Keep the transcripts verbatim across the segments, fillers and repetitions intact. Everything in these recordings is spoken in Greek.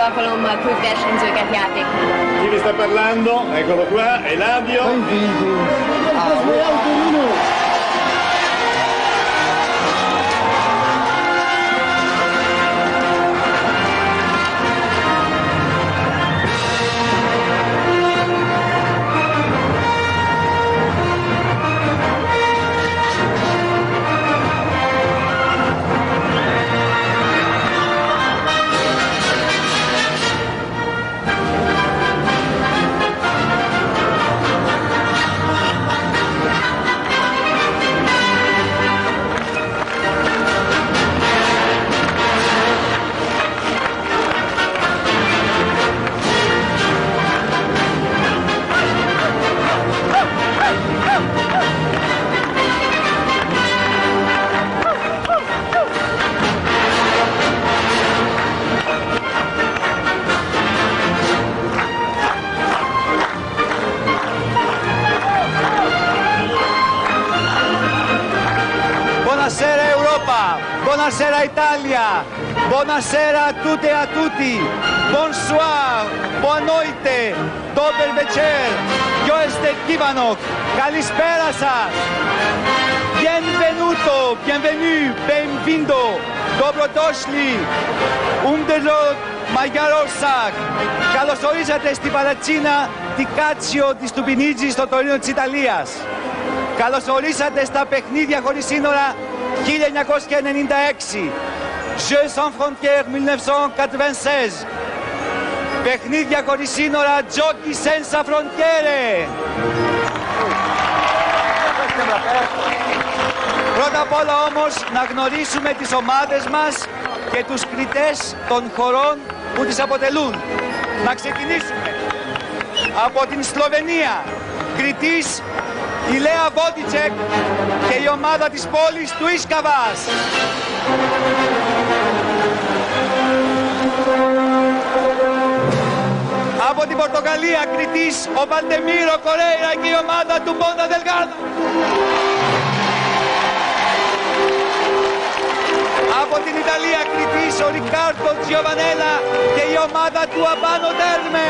alkalommal küld versenyzőket játékban. Chi vi sta parlando? Eccolo qua, Eladio. Buonasera Europa, buonasera Italia, buonasera a tutte e a tutti, bonsoir, buonanotte, dober večer, yo este Kivanok, καλησπέρα σας, bienvenuto, bienvenue, benvindo, dobrodošli, undelo Μαγιαρόσακ. Καλώς ορίσατε στην παρατσίνα τη Κάτσιο της Τουμπινίτζη στο Τωρίνο της Ιταλίας. Καλώς ορίσατε στα παιχνίδια χωρίς σύνορα χίλια εννιακόσια ενενήντα έξι. Jeux sans frontières χίλια εννιακόσια ογδόντα έξι. Παιχνίδια χωρίς σύνορα Giochi senza frontiere. Πρώτα απ' όλα όμως να γνωρίσουμε τις ομάδες μας και τους κριτές των χωρών που τις αποτελούν. Να ξεκινήσουμε από την Σλοβενία. Κριτής η Λέα Βόντιτσεκ και η ομάδα της πόλης του Ισκαβάς. Από την Πορτογαλία κριτής ο Βαλτεμίρο Κορέιρα και η ομάδα του Πόντα Δελγάδο. Από την Ιταλία κριτής ο Ρικάρντο Τζιοβανέλα και η ομάδα του Αμπάνο Τέρμε.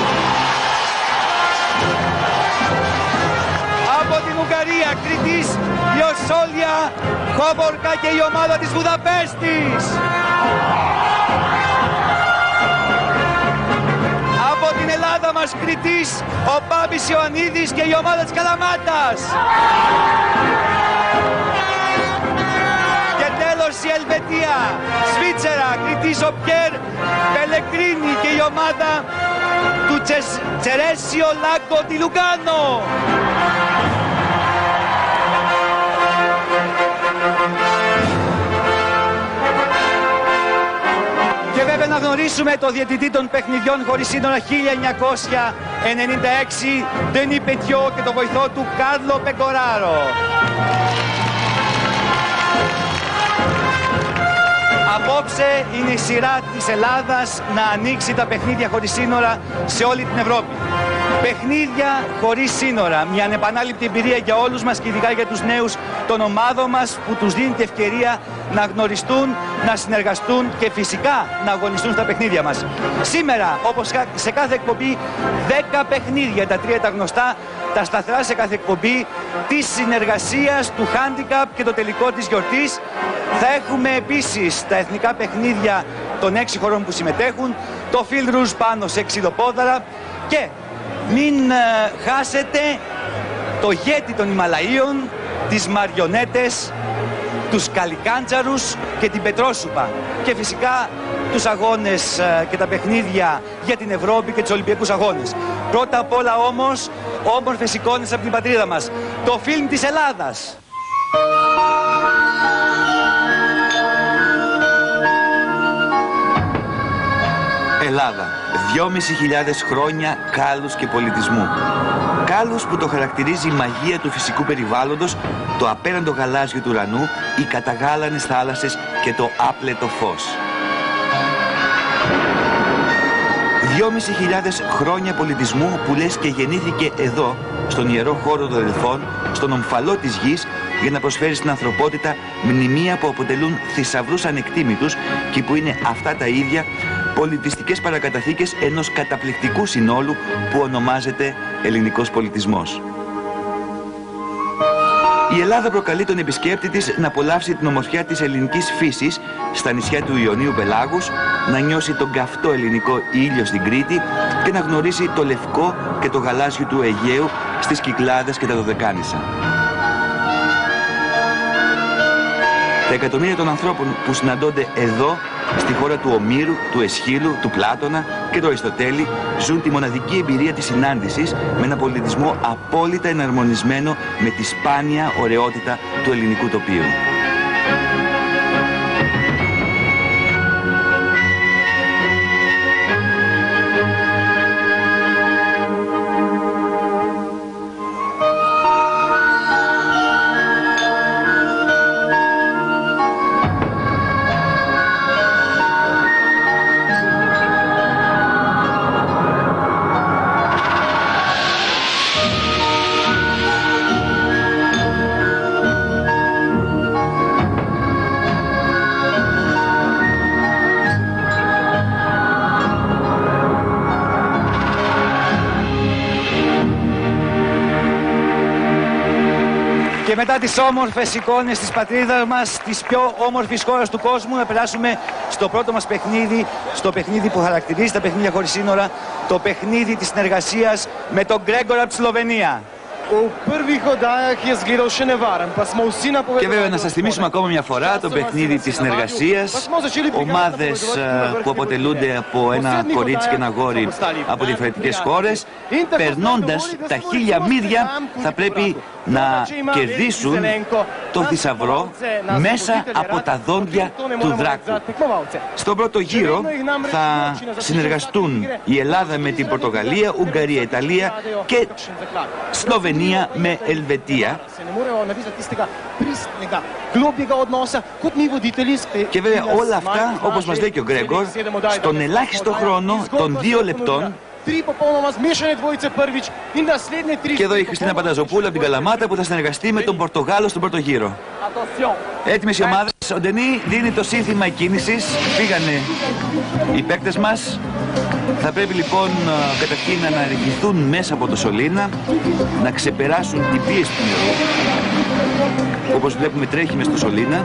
Από την Ουγγαρία κριτής η Οσόλια Χόμπορκα και η ομάδα της Βουδαπέστης. Από την Ελλάδα μας κριτής ο Μπάμπης Ιωαννίδης και η ομάδα της Καλαμάτας. Και τέλος η Ελβετία, Σβίτσερα, κριτής ο Πιέρ Πελεκρίνη και η ομάδα του Τσερέσιο Λάγκο τη Λουγκάνο. Και βέβαια να γνωρίσουμε το διαιτητή των παιχνιδιών χωρίς σύνορα χίλια εννιακόσια ενενήντα έξι, Ντενί Πετιό, και το βοηθό του Κάρλο Πεκοράρο. Απόψε είναι η σειρά της Ελλάδας να ανοίξει τα παιχνίδια χωρίς σύνορα σε όλη την Ευρώπη. Παιχνίδια χωρίς σύνορα, μια ανεπανάληπτη εμπειρία για όλους μας και ειδικά για τους νέους των ομάδων μας που τους δίνει την ευκαιρία να γνωριστούν, να συνεργαστούν και φυσικά να αγωνιστούν στα παιχνίδια μας. Σήμερα, όπως σε κάθε εκπομπή, δέκα παιχνίδια, τα τρία τα γνωστά, τα σταθερά σε κάθε εκπομπή, της συνεργασίας, του handicap και το τελικό της γιορτής. Θα έχουμε επίσης τα εθνικά παιχνίδια των έξι χωρών που συμμετέχουν, το Φιλ Ρουζ πάνω σε ξυλοπόδαρα και μην ε, χάσετε το γέτη των Ιμαλαίων, τις μαριονέτες, τους καλικάντζαρους και την πετρόσουπα. Και φυσικά τους αγώνες ε, και τα παιχνίδια για την Ευρώπη και τους Ολυμπιακούς αγώνες. Πρώτα απ' όλα όμως, όμορφες εικόνες από την πατρίδα μας. Το φιλμ της Ελλάδας. Ελλάδα. δυόμισι χιλιάδες χρόνια κάλους και πολιτισμού. Κάλους που το χαρακτηρίζει η μαγεία του φυσικού περιβάλλοντος, το απέραντο γαλάζιο του ουρανού, οι καταγάλανες θάλασσες και το άπλετο φως. δυόμισι χιλιάδες χρόνια πολιτισμού που λες και γεννήθηκε εδώ, στον ιερό χώρο των Δελφών, στον ομφαλό της γης, για να προσφέρει στην ανθρωπότητα μνημεία που αποτελούν θησαυρούς ανεκτήμητους και που είναι αυτά τα ίδια πολιτιστικές παρακαταθήκες ενός καταπληκτικού συνόλου που ονομάζεται ελληνικός πολιτισμός. Η Ελλάδα προκαλεί τον επισκέπτη της να απολαύσει την ομορφιά της ελληνικής φύσης στα νησιά του Ιωνίου Πελάγους, να νιώσει τον καυτό ελληνικό ήλιο στην Κρήτη και να γνωρίσει το λευκό και το γαλάζιο του Αιγαίου στις Κυκλάδες και τα Δωδεκάνησα. Τα εκατομμύρια των ανθρώπων που συναντώνται εδώ, στη χώρα του Ομήρου, του Εσχύλου, του Πλάτωνα και του Αριστοτέλη, ζουν τη μοναδική εμπειρία της συνάντησης με ένα πολιτισμό απόλυτα εναρμονισμένο με τη σπάνια ωραιότητα του ελληνικού τοπίου. Και μετά τις όμορφες εικόνες της πατρίδας μας, της πιο όμορφης χώρας του κόσμου, να περάσουμε στο πρώτο μας παιχνίδι, στο παιχνίδι που χαρακτηρίζει τα παιχνίδια χωρίς σύνορα, το παιχνίδι της συνεργασίας με τον Γκρέγκορ από τη Σλοβενία. Και βέβαια να σας θυμίσουμε ακόμα μια φορά το παιχνίδι της συνεργασίας. Ομάδες που αποτελούνται από ένα κορίτσι και ένα αγόρι από διαφορετικές χώρες, περνώντας τα χίλια μύδια θα πρέπει να κερδίσουν το θησαυρό μέσα από τα δόντια του δράκου. Στον πρώτο γύρο θα συνεργαστούν η Ελλάδα με την Πορτογαλία, Ουγγαρία, Ιταλία και Σλοβενία με Ελβετία. Και βέβαια όλα αυτά, όπως μας λέει και ο Γκρέγκορ, στον ελάχιστο χρόνο των δύο λεπτών. Και εδώ η Χριστίνα Πανταζοπούλου από την Καλαμάτα που θα συνεργαστεί με τον Πορτογάλο στον πρώτο γύρο. Έτοιμες οι ομάδες. Ο Ντενί δίνει το σύνθημα κίνησης. Πήγανε οι παίκτες μας. Θα πρέπει λοιπόν καταρχήν να αναρριχηθούν μέσα από το σωλήνα, να ξεπεράσουν την πίεση του νερού. Όπως βλέπουμε τρέχει μες στο σωλήνα.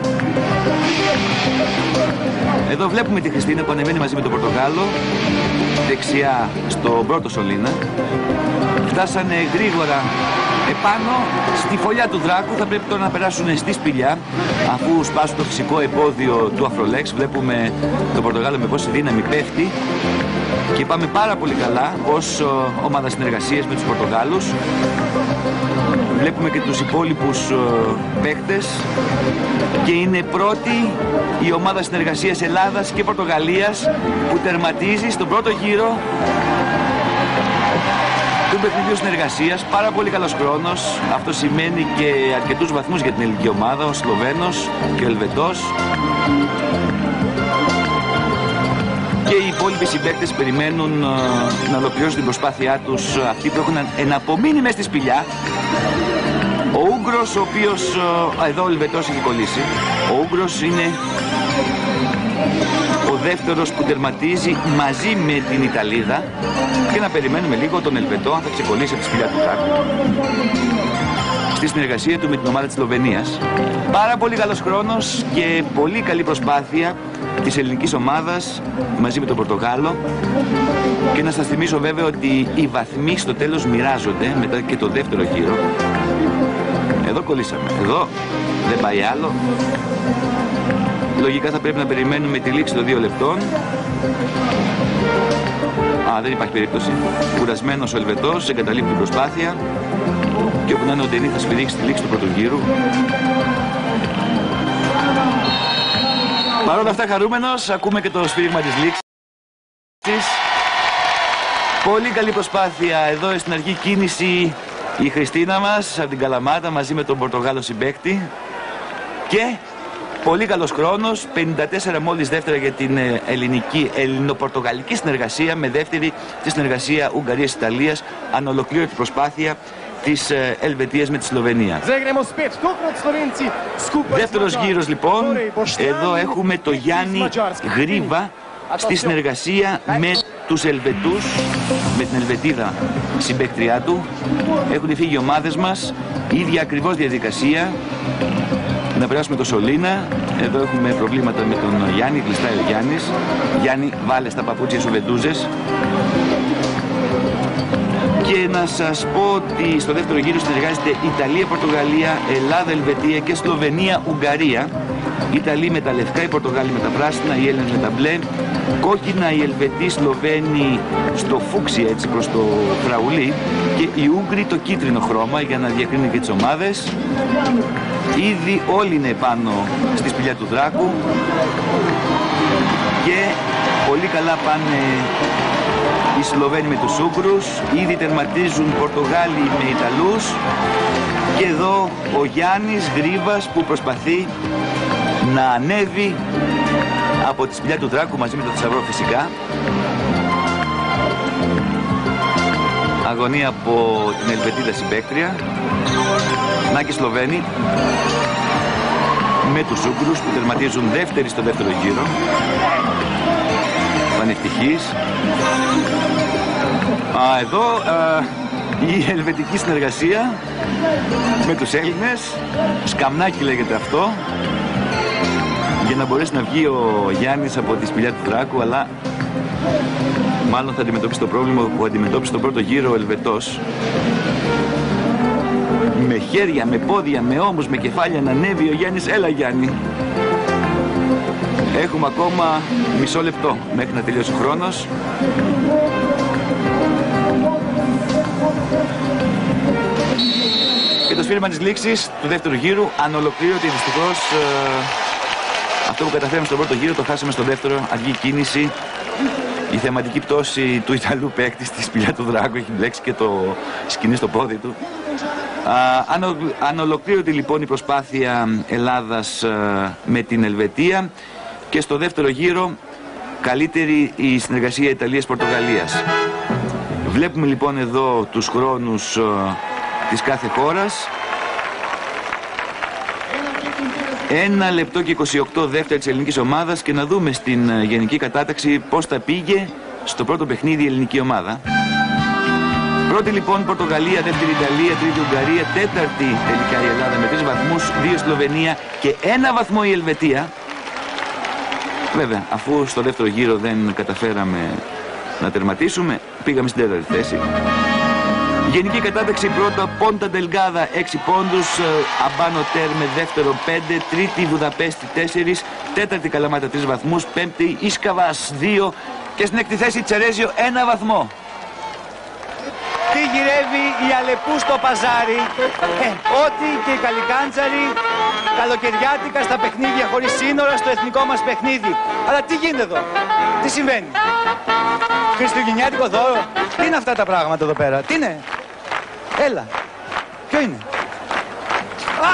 Εδώ βλέπουμε τη Χριστίνα που ανεβαίνει μαζί με τον Πορτογάλο δεξιά στον πρώτο σωλήνα. Φτάσανε γρήγορα επάνω στη φωλιά του δράκου. Θα πρέπει τώρα να περάσουν στη σπηλιά αφού σπάσουν το φυσικό επώδιο του Αφρολέξ. Βλέπουμε τον Πορτογάλο με πόση δύναμη πέφτει. Και πάμε πάρα πολύ καλά ως ομάδα συνεργασίας με τους Πορτογάλους. Βλέπουμε και τους υπόλοιπους παίκτες. Και είναι πρώτη η ομάδα συνεργασίας Ελλάδας και Πορτογαλίας που τερματίζει στον πρώτο γύρο του παιχνιδιού συνεργασίας. Πάρα πολύ καλός χρόνος. Αυτό σημαίνει και αρκετούς βαθμούς για την ελληνική ομάδα. Ο Σλοβαίνος και ο Ελβετός. Και οι υπόλοιποι συμπαίκτες περιμένουν uh, να ολοκληρώσουν την προσπάθειά τους, uh, αυτοί που έχουν εναπομείνει μέσα στη σπηλιά. Ο Ούγγρος, ο οποίος, uh, εδώ ο Ελβετός έχει κολλήσει. Ο Ούγγρος είναι ο δεύτερος που τερματίζει μαζί με την Ιταλίδα. Και να περιμένουμε λίγο τον Ελβετό αν θα ξεκολλήσει από τη σπηλιά του δράκου στη συνεργασία του με την ομάδα της Σλοβενίας. Πάρα πολύ καλός χρόνος και πολύ καλή προσπάθεια της ελληνικής ομάδας μαζί με τον Πορτογάλο. Και να σας θυμίσω βέβαια ότι οι βαθμοί στο τέλος μοιράζονται μετά και το δεύτερο γύρο. Εδώ κολλήσαμε, εδώ δεν πάει άλλο. Λογικά θα πρέπει να περιμένουμε τη λήξη των δύο λεπτών. Α, δεν υπάρχει περίπτωση. Κουρασμένος ο Ελβετός εγκαταλείπει την προσπάθεια. Και όπου να είναι ο Ντενί θα σφυρίξει τη λήξη του πρώτου γύρου. Παρ' όλα αυτά χαρούμενος, ακούμε και το σφύριγμα της λήξης. Πολύ καλή προσπάθεια εδώ στην αρχή κίνηση η Χριστίνα μας από την Καλαμάτα μαζί με τον Πορτογάλο συμπαίκτη. Και πολύ καλός χρόνος, πενήντα τέσσερα μόλις δεύτερα για την ελληνική, ελληνοπορτογαλική συνεργασία με δεύτερη τη συνεργασία Ουγγαρίας-Ιταλίας, ανολοκλήρωτη προσπάθεια της Ελβετίας με τη Σλοβενία. Δεύτερος γύρος λοιπόν, εδώ έχουμε το Γιάννη Γρίβα στη συνεργασία με τους Ελβετούς, με την Ελβετίδα συμπαίκτριά του. Έχουν φύγει οι ομάδες μας, ίδια ακριβώς διαδικασία. Να περάσουμε το Σολίνα. Εδώ έχουμε προβλήματα με τον Γιάννη, κλειστάει ο Γιάννης. Γιάννη, βάλε στα παπούτσια σου βεντούζες. Και να σας πω ότι στο δεύτερο γύρο συνεργάζεται Ιταλία, Πορτογαλία, Ελλάδα, Ελβετία και Σλοβενία, Ουγγαρία. Οι Ιταλοί με τα λευκά, οι Πορτογάλοι με τα πράσινα, οι Έλληνες με τα μπλε. Κόκκινα οι Ελβετοί, οι Σλοβαίνοι στο φούξι, έτσι προς το φραουλί. Και οι Ούγγροι το κίτρινο χρώμα για να διακρίνουν και τις ομάδες. Ήδη όλοι είναι πάνω στη σπηλιά του Δράκου. Και πολύ καλά πάνε οι Σλοβαίνοι με τους Ούγγρους. Ήδη τερματίζουν Πορτογάλοι με Ιταλούς. Και εδώ ο Γιάννης Γρίβας που προσπαθεί να ανέβει από τη σπηλιά του Δράκου μαζί με τον θησαυρό φυσικά. Αγωνία από την Ελβετίδα συμπαίκτρια. Να και Σλοβαίνοι με τους Ούγγρους που τερματίζουν δεύτεροι στο δεύτερο γύρο. Πανευτυχής. Α, εδώ α, η ελβετική συνεργασία με τους Έλληνες. Σκαμνάκι λέγεται αυτό. Για να μπορέσει να βγει ο Γιάννης από τη σπηλιά του Δράκου, αλλά μάλλον θα αντιμετωπίσει το πρόβλημα που αντιμετώπισε τον πρώτο γύρο ο Ελβετός. Με χέρια, με πόδια, με ώμους, με κεφάλια να ανέβει ο Γιάννης. Έλα Γιάννη. Έχουμε ακόμα μισό λεπτό μέχρι να τελειώσει ο χρόνος. Και το σφύριγμα της λήξης του δεύτερου γύρου ανολοκλήρωτη. Δυστυχώς ε, αυτό που καταφέραμε στον πρώτο γύρο το χάσαμε στον δεύτερο. Αργή κίνηση. Η θεματική πτώση του Ιταλού παίκτη στη σπηλιά του Δράκου έχει μπλέξει και το σκηνή στο πόδι του. Ανολοκλήρωτη λοιπόν η προσπάθεια Ελλάδας α, με την Ελβετία και στο δεύτερο γύρο καλύτερη η συνεργασία Ιταλίας-Πορτογαλίας. Βλέπουμε λοιπόν εδώ τους χρόνους α, της κάθε χώρας. Ένα λεπτό και είκοσι οκτώ δεύτερα της ελληνικής ομάδας και να δούμε στην γενική κατάταξη πώς θα πήγε στο πρώτο παιχνίδι η ελληνική ομάδα. Πρώτη λοιπόν Πορτογαλία, δεύτερη Ιταλία, τρίτη Ουγγαρία, τέταρτη τελικά η Ελλάδα με τρεις βαθμούς, δύο Σλοβενία και ένα βαθμό η Ελβετία. Βέβαια, αφού στο δεύτερο γύρο δεν καταφέραμε να τερματίσουμε, πήγαμε στην τέταρτη θέση. Γενική κατάταξη πρώτα Πόντα Ντελγκάδα έξι πόντους, Αμπάνο Τέρ με δεύτερο πέντε, τρίτη Βουδαπέστη τέσσερα, τέταρτη Καλαμάτα τρεις βαθμούς, πέμπτη Ισκαβάς δύο και στην έκτη θέση Τσερέζιο ένα βαθμό. Τι γυρεύει η Αλεπού στο παζάρι, ε, ό,τι και οι καλικάντζαροι καλοκαιριάτικα στα παιχνίδια χωρίς σύνορα στο εθνικό μας παιχνίδι. Αλλά τι γίνεται εδώ, τι συμβαίνει, χριστουγεννιάτικο δώρο, τι είναι αυτά τα πράγματα εδώ πέρα, τι είναι, έλα, ποιο είναι, α!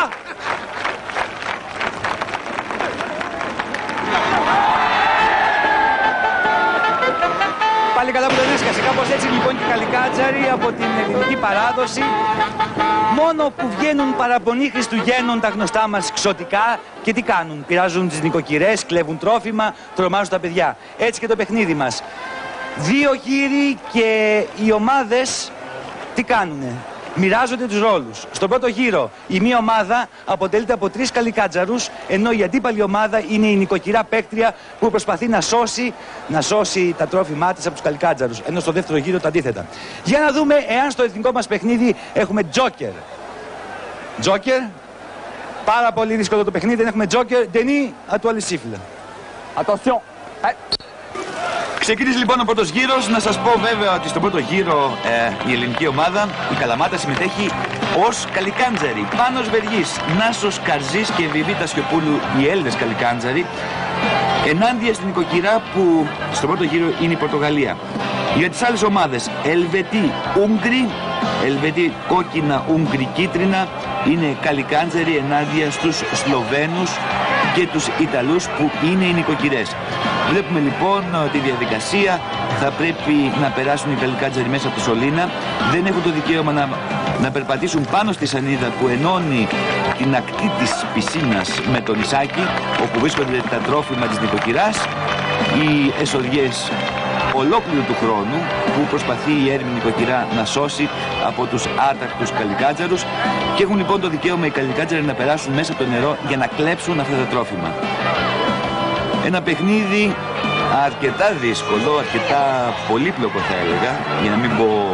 Πάλι καλά που το βρίσκασε. Κάπως έτσι λοιπόν και οι καλικάτζαροι από την ελληνική παράδοση. Μόνο που βγαίνουν παραπονοί Χριστουγέννων τα γνωστά μας ξωτικά και τι κάνουν. Πειράζουν τις νοικοκυρές, κλέβουν τρόφιμα, τρομάζουν τα παιδιά. Έτσι και το παιχνίδι μας. Δύο γύροι και οι ομάδες τι κάνουνε. Μοιράζονται τους ρόλους. Στον πρώτο γύρο η μία ομάδα αποτελείται από τρεις καλικάτζαρους, ενώ η αντίπαλη ομάδα είναι η νοικοκυρά παίκτρια που προσπαθεί να σώσει, να σώσει τα τρόφιμά της από τους καλικάτζαρους. Ενώ στο δεύτερο γύρο το αντίθετα. Για να δούμε εάν στο εθνικό μας παιχνίδι έχουμε τζόκερ. Τζόκερ. Πάρα πολύ δύσκολο το παιχνίδι, δεν έχουμε τζόκερ. Ντενί, ατουαλισίφλα. Attention. Ξεκίνησε λοιπόν ο πρώτος γύρος. Να σας πω βέβαια ότι στον πρώτο γύρο ε, η ελληνική ομάδα, η Καλαμάτα, συμμετέχει ως καλικάντζαροι. Πάνος Βεργής, Νάσος Καρζής και Βιβίτα Σιωπούλου, οι Έλληνες καλικάντζαροι, ενάντια στην νοικοκυρά που στον πρώτο γύρο είναι η Πορτογαλία. Για τις άλλες ομάδες, Ελβετοί, Ούγγροι, Ελβετοί κόκκινα, Ούγγροι κίτρινα, είναι καλικάντζαροι ενάντια στους Σλοβαίνους και τους Ιταλούς που είναι οι νοικοκυρές. Βλέπουμε λοιπόν τη διαδικασία, θα πρέπει να περάσουν οι καλικάτζαροι μέσα από το Σολίνα. Δεν έχουν το δικαίωμα να, να περπατήσουν πάνω στη σανίδα που ενώνει την ακτή της πισίνας με το νησάκι, όπου βρίσκονται τα τρόφιμα της νοικοκυράς. οι εσοδιές ολόκληρου του χρόνου που προσπαθεί η έρημη νοικοκυρά να σώσει από τους άτακτους καλικάτζαρους, και έχουν λοιπόν το δικαίωμα οι καλικάτζαροι να περάσουν μέσα από το νερό για να κλέψουν αυτά τα τρόφιμα. Ένα παιχνίδι αρκετά δύσκολο, αρκετά πολύπλοκο θα έλεγα, για να μην πω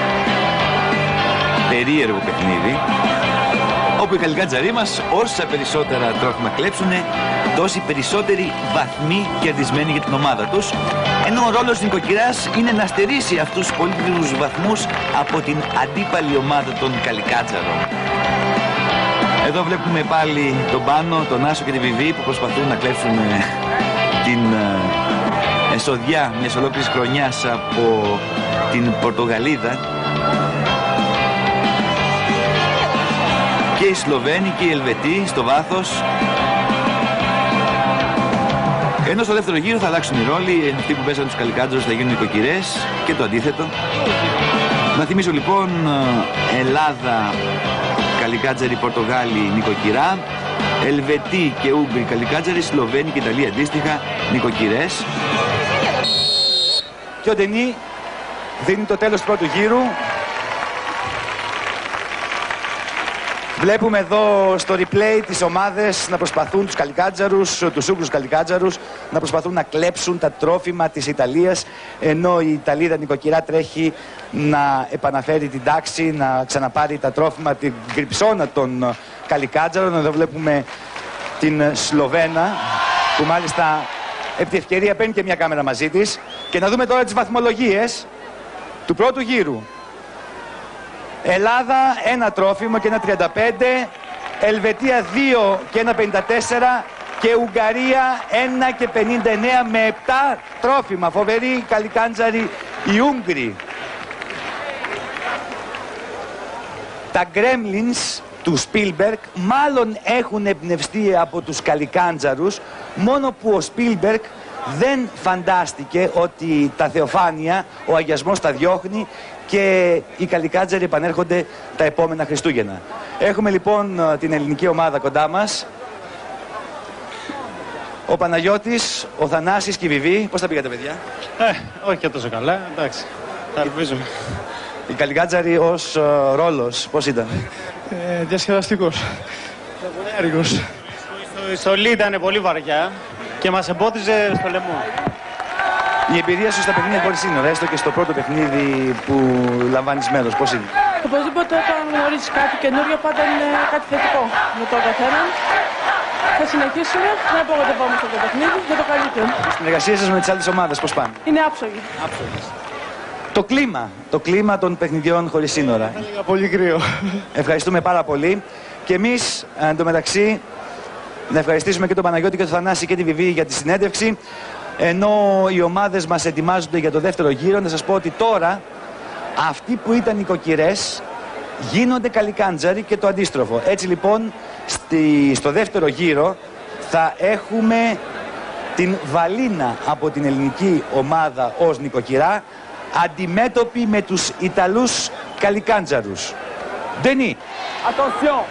περίεργο παιχνίδι, όπου οι καλικάτζαροι μας όσα περισσότερα τρόφιμα κλέψουνε, τόσοι περισσότεροι βαθμοί κερδισμένοι για την ομάδα τους, ενώ ο ρόλος της νοικοκυράς είναι να στερήσει αυτούς τους πολύτιμους βαθμούς από την αντίπαλη ομάδα των καλικάτζαρων. Εδώ βλέπουμε πάλι τον Πάνο, τον Άσο και τη Βιβί που προσπαθούν να κλέψουν την εσοδιά μιας ολόκληρης χρονιάς από την Πορτογαλίδα. Και οι Σλοβαίνοι και οι Ελβετοί στο βάθος. Ενώ στο δεύτερο γύρο θα αλλάξουν οι ρόλοι, αυτοί που πέσαν τους καλικάτζαρους θα γίνουν νοικοκυρές και το αντίθετο. Να θυμίσω λοιπόν, Ελλάδα, καλικάτζαροι, Πορτογάλοι, νοικοκυρά, Ελβετοί και Ούγγροι καλικάτζαροι, Σλοβαίνοι και Ιταλοί αντίστοιχα νοικοκυρές. Και ο Ντενί δίνει το τέλος του πρώτου γύρου. Βλέπουμε εδώ στο replay τις ομάδες να προσπαθούν, τους καλικάτζαρους, τους Ούγγρους καλικάτζαρους, να προσπαθούν να κλέψουν τα τρόφιμα της Ιταλίας, ενώ η Ιταλίδα νοικοκυρά τρέχει να επαναφέρει την τάξη, να ξαναπάρει τα τρόφιμα, την κρυψώνα των καλικάτζαρων. Εδώ βλέπουμε την Σλοβένα, που μάλιστα επί τη ευκαιρία παίρνει και μια κάμερα μαζί της. Και να δούμε τώρα τις βαθμολογίες του πρώτου γύρου. Ελλάδα ένα τρόφιμο και ένα τριάντα πέντε, Ελβετία δύο και ένα πενήντα τέσσερα και Ουγγαρία ένα και πενήντα εννέα με επτά τρόφιμα. Φοβεροί καλικάτζαροι οι Ούγγροι. Τα Gremlins του Spielberg μάλλον έχουν εμπνευστεί από τους καλικάτζαρους, μόνο που ο Spielberg δεν φαντάστηκε ότι τα θεοφάνεια, ο αγιασμός τα διώχνει και οι καλικάτζαροι επανέρχονται τα επόμενα Χριστούγεννα. Έχουμε λοιπόν την ελληνική ομάδα κοντά μας. Ο Παναγιώτης, ο Θανάσης και η Βιβί. Πώς τα πήγατε, παιδιά? Ε, όχι και τόσο καλά, εντάξει. Τα ελπίζουμε. Οι καλικάτζαροι ως uh, ρόλος, πώς ήταν? Ε, διασκεδαστικός. Διασκεδαστικός. Η στολή ήταν πολύ βαριά και μας εμπόδιζε στο λαιμό. Η εμπειρία σου στα παιχνίδια χωρίς σύνορα, έστω και στο πρώτο παιχνίδι που λαμβάνεις μέρος, πώς είναι? Οπωσδήποτε όταν γνωρίζεις κάτι καινούριο πάντα είναι κάτι θετικό για τον καθέναν. Θα συνεχίσουμε να απογοητευόμαστε το παιχνίδι για το καλύτερο. Η συνεργασία σας με τις άλλες ομάδες πώς πάνε? Είναι άψογη. Άψογες. Το κλίμα, το κλίμα των παιχνιδιών χωρίς σύνορα. Έλεγα πολύ κρύο. Ευχαριστούμε πάρα πολύ. Και εμείς, εντωμεταξύ, να ευχαριστήσουμε και τον Παναγιώτη και τον Θανάση και τη Βιβί για τη συνέντευξη. Ενώ οι ομάδες μας ετοιμάζονται για το δεύτερο γύρο, να σας πω ότι τώρα αυτοί που ήταν νοικοκυρές γίνονται καλικάτζαροι και το αντίστροφο. Έτσι λοιπόν στη, στο δεύτερο γύρο θα έχουμε την Βαλίνα από την ελληνική ομάδα ως νοικοκυρά αντιμέτωπη με τους Ιταλούς καλικάτζαρους. Ντενί. Attention.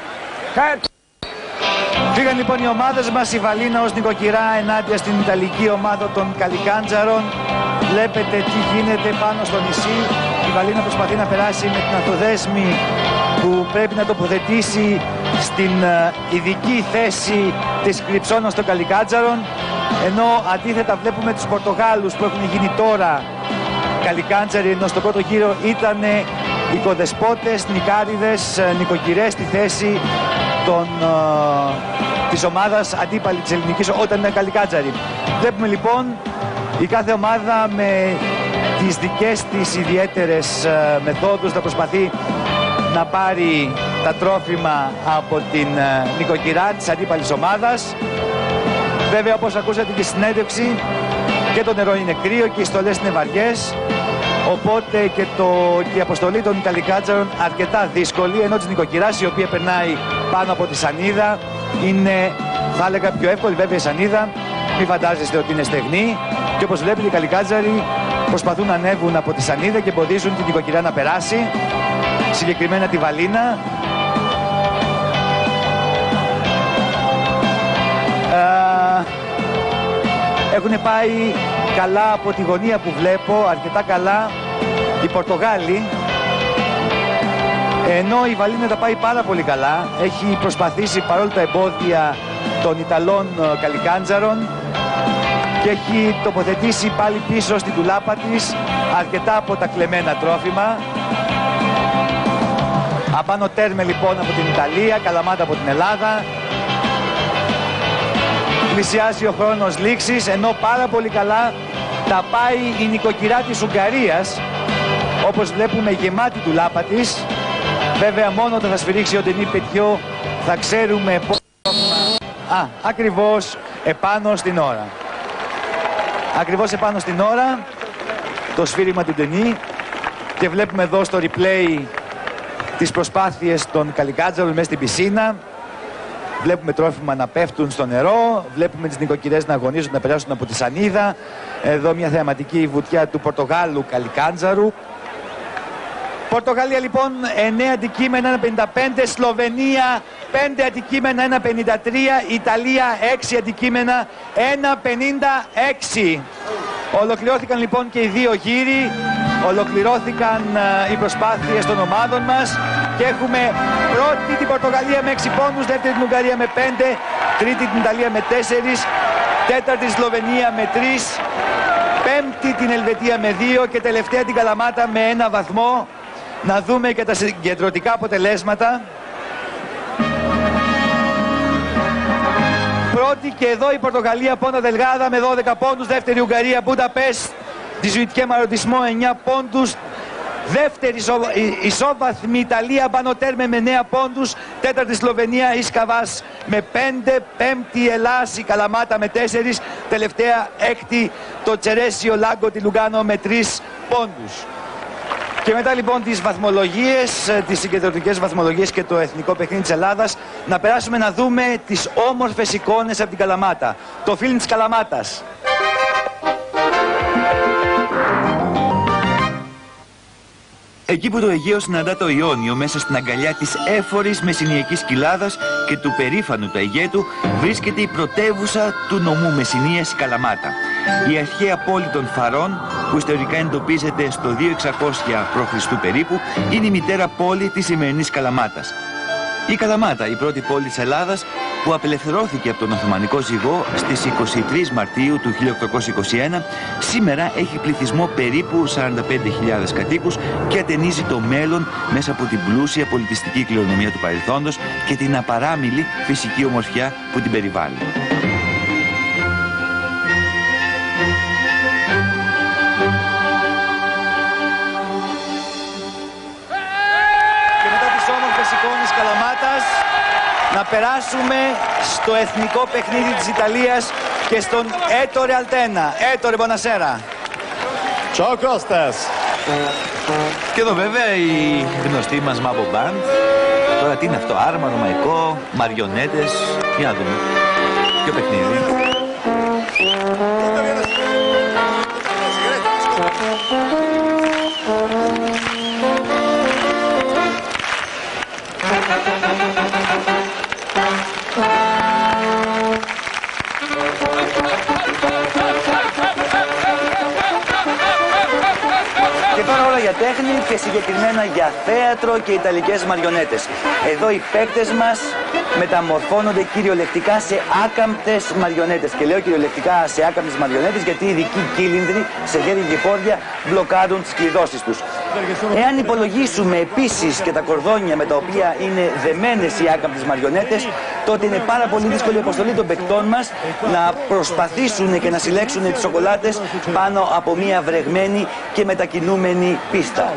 Φύγαν λοιπόν οι ομάδες μας, η Βαλίνα ως νοικοκυρά ενάντια στην Ιταλική ομάδα των καλικάτζαρων. Βλέπετε τι γίνεται πάνω στο νησί. Η Βαλίνα προσπαθεί να περάσει με την ανθοδέσμη που πρέπει να τοποθετήσει στην ειδική θέση της κρυψώνας των καλικάτζαρων. Ενώ αντίθετα βλέπουμε τους Πορτογάλους που έχουν γίνει τώρα καλικάτζαροι, ενώ στο πρώτο γύρο ήταν οικοδεσπότες, νικάριδες, νοικοκυρές στη θέση των, uh, της ομάδας αντίπαλη της ελληνικής όταν ήταν καλικάτζαροι. Βλέπουμε λοιπόν η κάθε ομάδα με τις δικές της ιδιαίτερες uh, μεθόδους να προσπαθεί να πάρει τα τρόφιμα από την uh, νοικοκυρά της αντίπαλης ομάδας. Βέβαια, όπως ακούσατε και στη συνέντευξη, και το νερό είναι κρύο και οι στολές είναι βαριές. Οπότε και, το, και η αποστολή των καλικάτζαρων αρκετά δύσκολη, ενώ της νοικοκυράς, η οποία περνάει πάνω από τη σανίδα, είναι, θα έλεγα, πιο εύκολη. Βέβαια η σανίδα, μην φαντάζεστε ότι είναι στεγνή, και όπως βλέπετε οι καλικάτζαροι προσπαθούν να ανέβουν από τη σανίδα και εμποδίζουν την νοικοκυρά να περάσει, συγκεκριμένα τη Βαλίνα. Έχουν πάει καλά από τη γωνία που βλέπω, αρκετά καλά οι Πορτογάλοι. Ενώ η Βαλίνα τα πάει πάρα πολύ καλά. Έχει προσπαθήσει παρόλο τα εμπόδια των Ιταλών καλικάντζαρων και έχει τοποθετήσει πάλι πίσω στην τουλάπα της αρκετά από τα κλεμμένα τρόφιμα. Απάνω Τέρμε λοιπόν από την Ιταλία, Καλαμάτα από την Ελλάδα. Πλησιάζει ο χρόνος λήξης, ενώ πάρα πολύ καλά τα πάει η νοικοκυρά της Ουγγαρίας, όπως βλέπουμε γεμάτη τουλάπα της. Βέβαια μόνο όταν θα σφυρίξει ο Ντενί Πετιό θα ξέρουμε πώς... Α, ακριβώς επάνω στην ώρα. Ακριβώς επάνω στην ώρα το σφύριγμα του Ντενί και βλέπουμε εδώ στο replay τις προσπάθειες των καλικάντζαρων μέσα στην πισίνα. Βλέπουμε τρόφιμα να πέφτουν στο νερό, βλέπουμε τις νοικοκυρές να αγωνίζουν να περάσουν από τη σανίδα. Εδώ μια θεαματική βουτιά του Πορτογάλου καλικάντζαρου. Πορτογαλία λοιπόν εννέα αντικείμενα, ένα πενήντα πέντε, Σλοβενία πέντε αντικείμενα, ένα πενήντα τρία, Ιταλία έξι αντικείμενα, ένα πενήντα έξι. Ολοκληρώθηκαν λοιπόν και οι δύο γύροι, ολοκληρώθηκαν uh, οι προσπάθειες των ομάδων μας και έχουμε πρώτη την Πορτογαλία με έξι πόντους, δεύτερη την Ουγγαρία με πέντε, τρίτη την Ιταλία με τέσσερα, τέταρτη τη Σλοβενία με τρία, πέμπτη την Ελβετία με δύο και τελευταία την Καλαμάτα με ένα βαθμό. Να δούμε και τα συγκεντρωτικά αποτελέσματα. Πρώτη και εδώ η Πορτογαλία, Πόντα Δελγάδα με δώδεκα πόντους. Δεύτερη η Ουγγαρία, Μπούνταπεστ, Τζιζουιτιέ Μαροντισμό εννέα πόντους. Δεύτερη ισόβαθμη Ιταλία, Μπάνο Τέρμε με εννέα πόντους. Τέταρτη Σλοβενία, Ισκαβάς με πέντε. Πέμπτη Ελλάς, η Καλαμάτα με τέσσερα. Τελευταία έκτη το Τσερέσιο Λάγκο τη Λουγκάνο με τρεις πόντους. Και μετά λοιπόν τις βαθμολογίες, τις συγκεντρωτικές βαθμολογίες και το εθνικό παιχνίδι της Ελλάδας, να περάσουμε να δούμε τις όμορφες εικόνες από την Καλαμάτα. Το feeling της Καλαμάτας. Εκεί που το Αιγαίο συναντά το Ιόνιο μέσα στην αγκαλιά της έφορης Μεσσηνιακής Κοιλάδας και του περήφανου του Αιγέτου βρίσκεται η πρωτεύουσα του νομού Μεσσηνίας, η Καλαμάτα. Η αρχαία πόλη των Φαρών, που ιστορικά εντοπίζεται στο δύο χιλιάδες εξακόσια π.Χ. περίπου, είναι η μητέρα πόλη της σημερινής Καλαμάτας. Η Καλαμάτα, η πρώτη πόλη της Ελλάδας, που απελευθερώθηκε από τον Οθωμανικό ζυγό στις είκοσι τρεις Μαρτίου του χίλια οκτακόσια είκοσι ένα, σήμερα έχει πληθυσμό περίπου σαράντα πέντε χιλιάδες κατοίκους και ατενίζει το μέλλον μέσα από την πλούσια πολιτιστική κληρονομιά του παρελθόντος και την απαράμιλη φυσική ομορφιά που την περιβάλλει. Εικόνες Καλαμάτας, να περάσουμε στο εθνικό παιχνίδι της Ιταλίας και στον Έτορε Αλτένα. Έτορε, buonasera. Ciao Κώστας. Και εδώ βέβαια η γνωστή μας Μάμπο Μπαντ. Τώρα τι είναι αυτό, άρμα, ρωμαϊκό, μαριονέτες, για να δούμε. Ποιο παιχνίδι. Και τώρα όλα για τέχνη και συγκεκριμένα για θέατρο και ιταλικές μαριονέτες. Εδώ οι παίκτες μας μεταμορφώνονται κυριολεκτικά σε άκαμπτες μαριονέτες. Και λέω κυριολεκτικά σε άκαμπτες μαριονέτες γιατί οι ειδικοί κύλινδροι σε χέρια και πόδια μπλοκάρουν τις κλειδώσεις τους. Εάν υπολογίσουμε επίσης και τα κορδόνια με τα οποία είναι δεμένες οι άκαμπτες μαριονέτες, τότε είναι πάρα πολύ δύσκολη η αποστολή των παικτών μας να προσπαθήσουν και να συλλέξουν τις σοκολάτες πάνω από μια βρεγμένη και μετακινούμενη πίστα.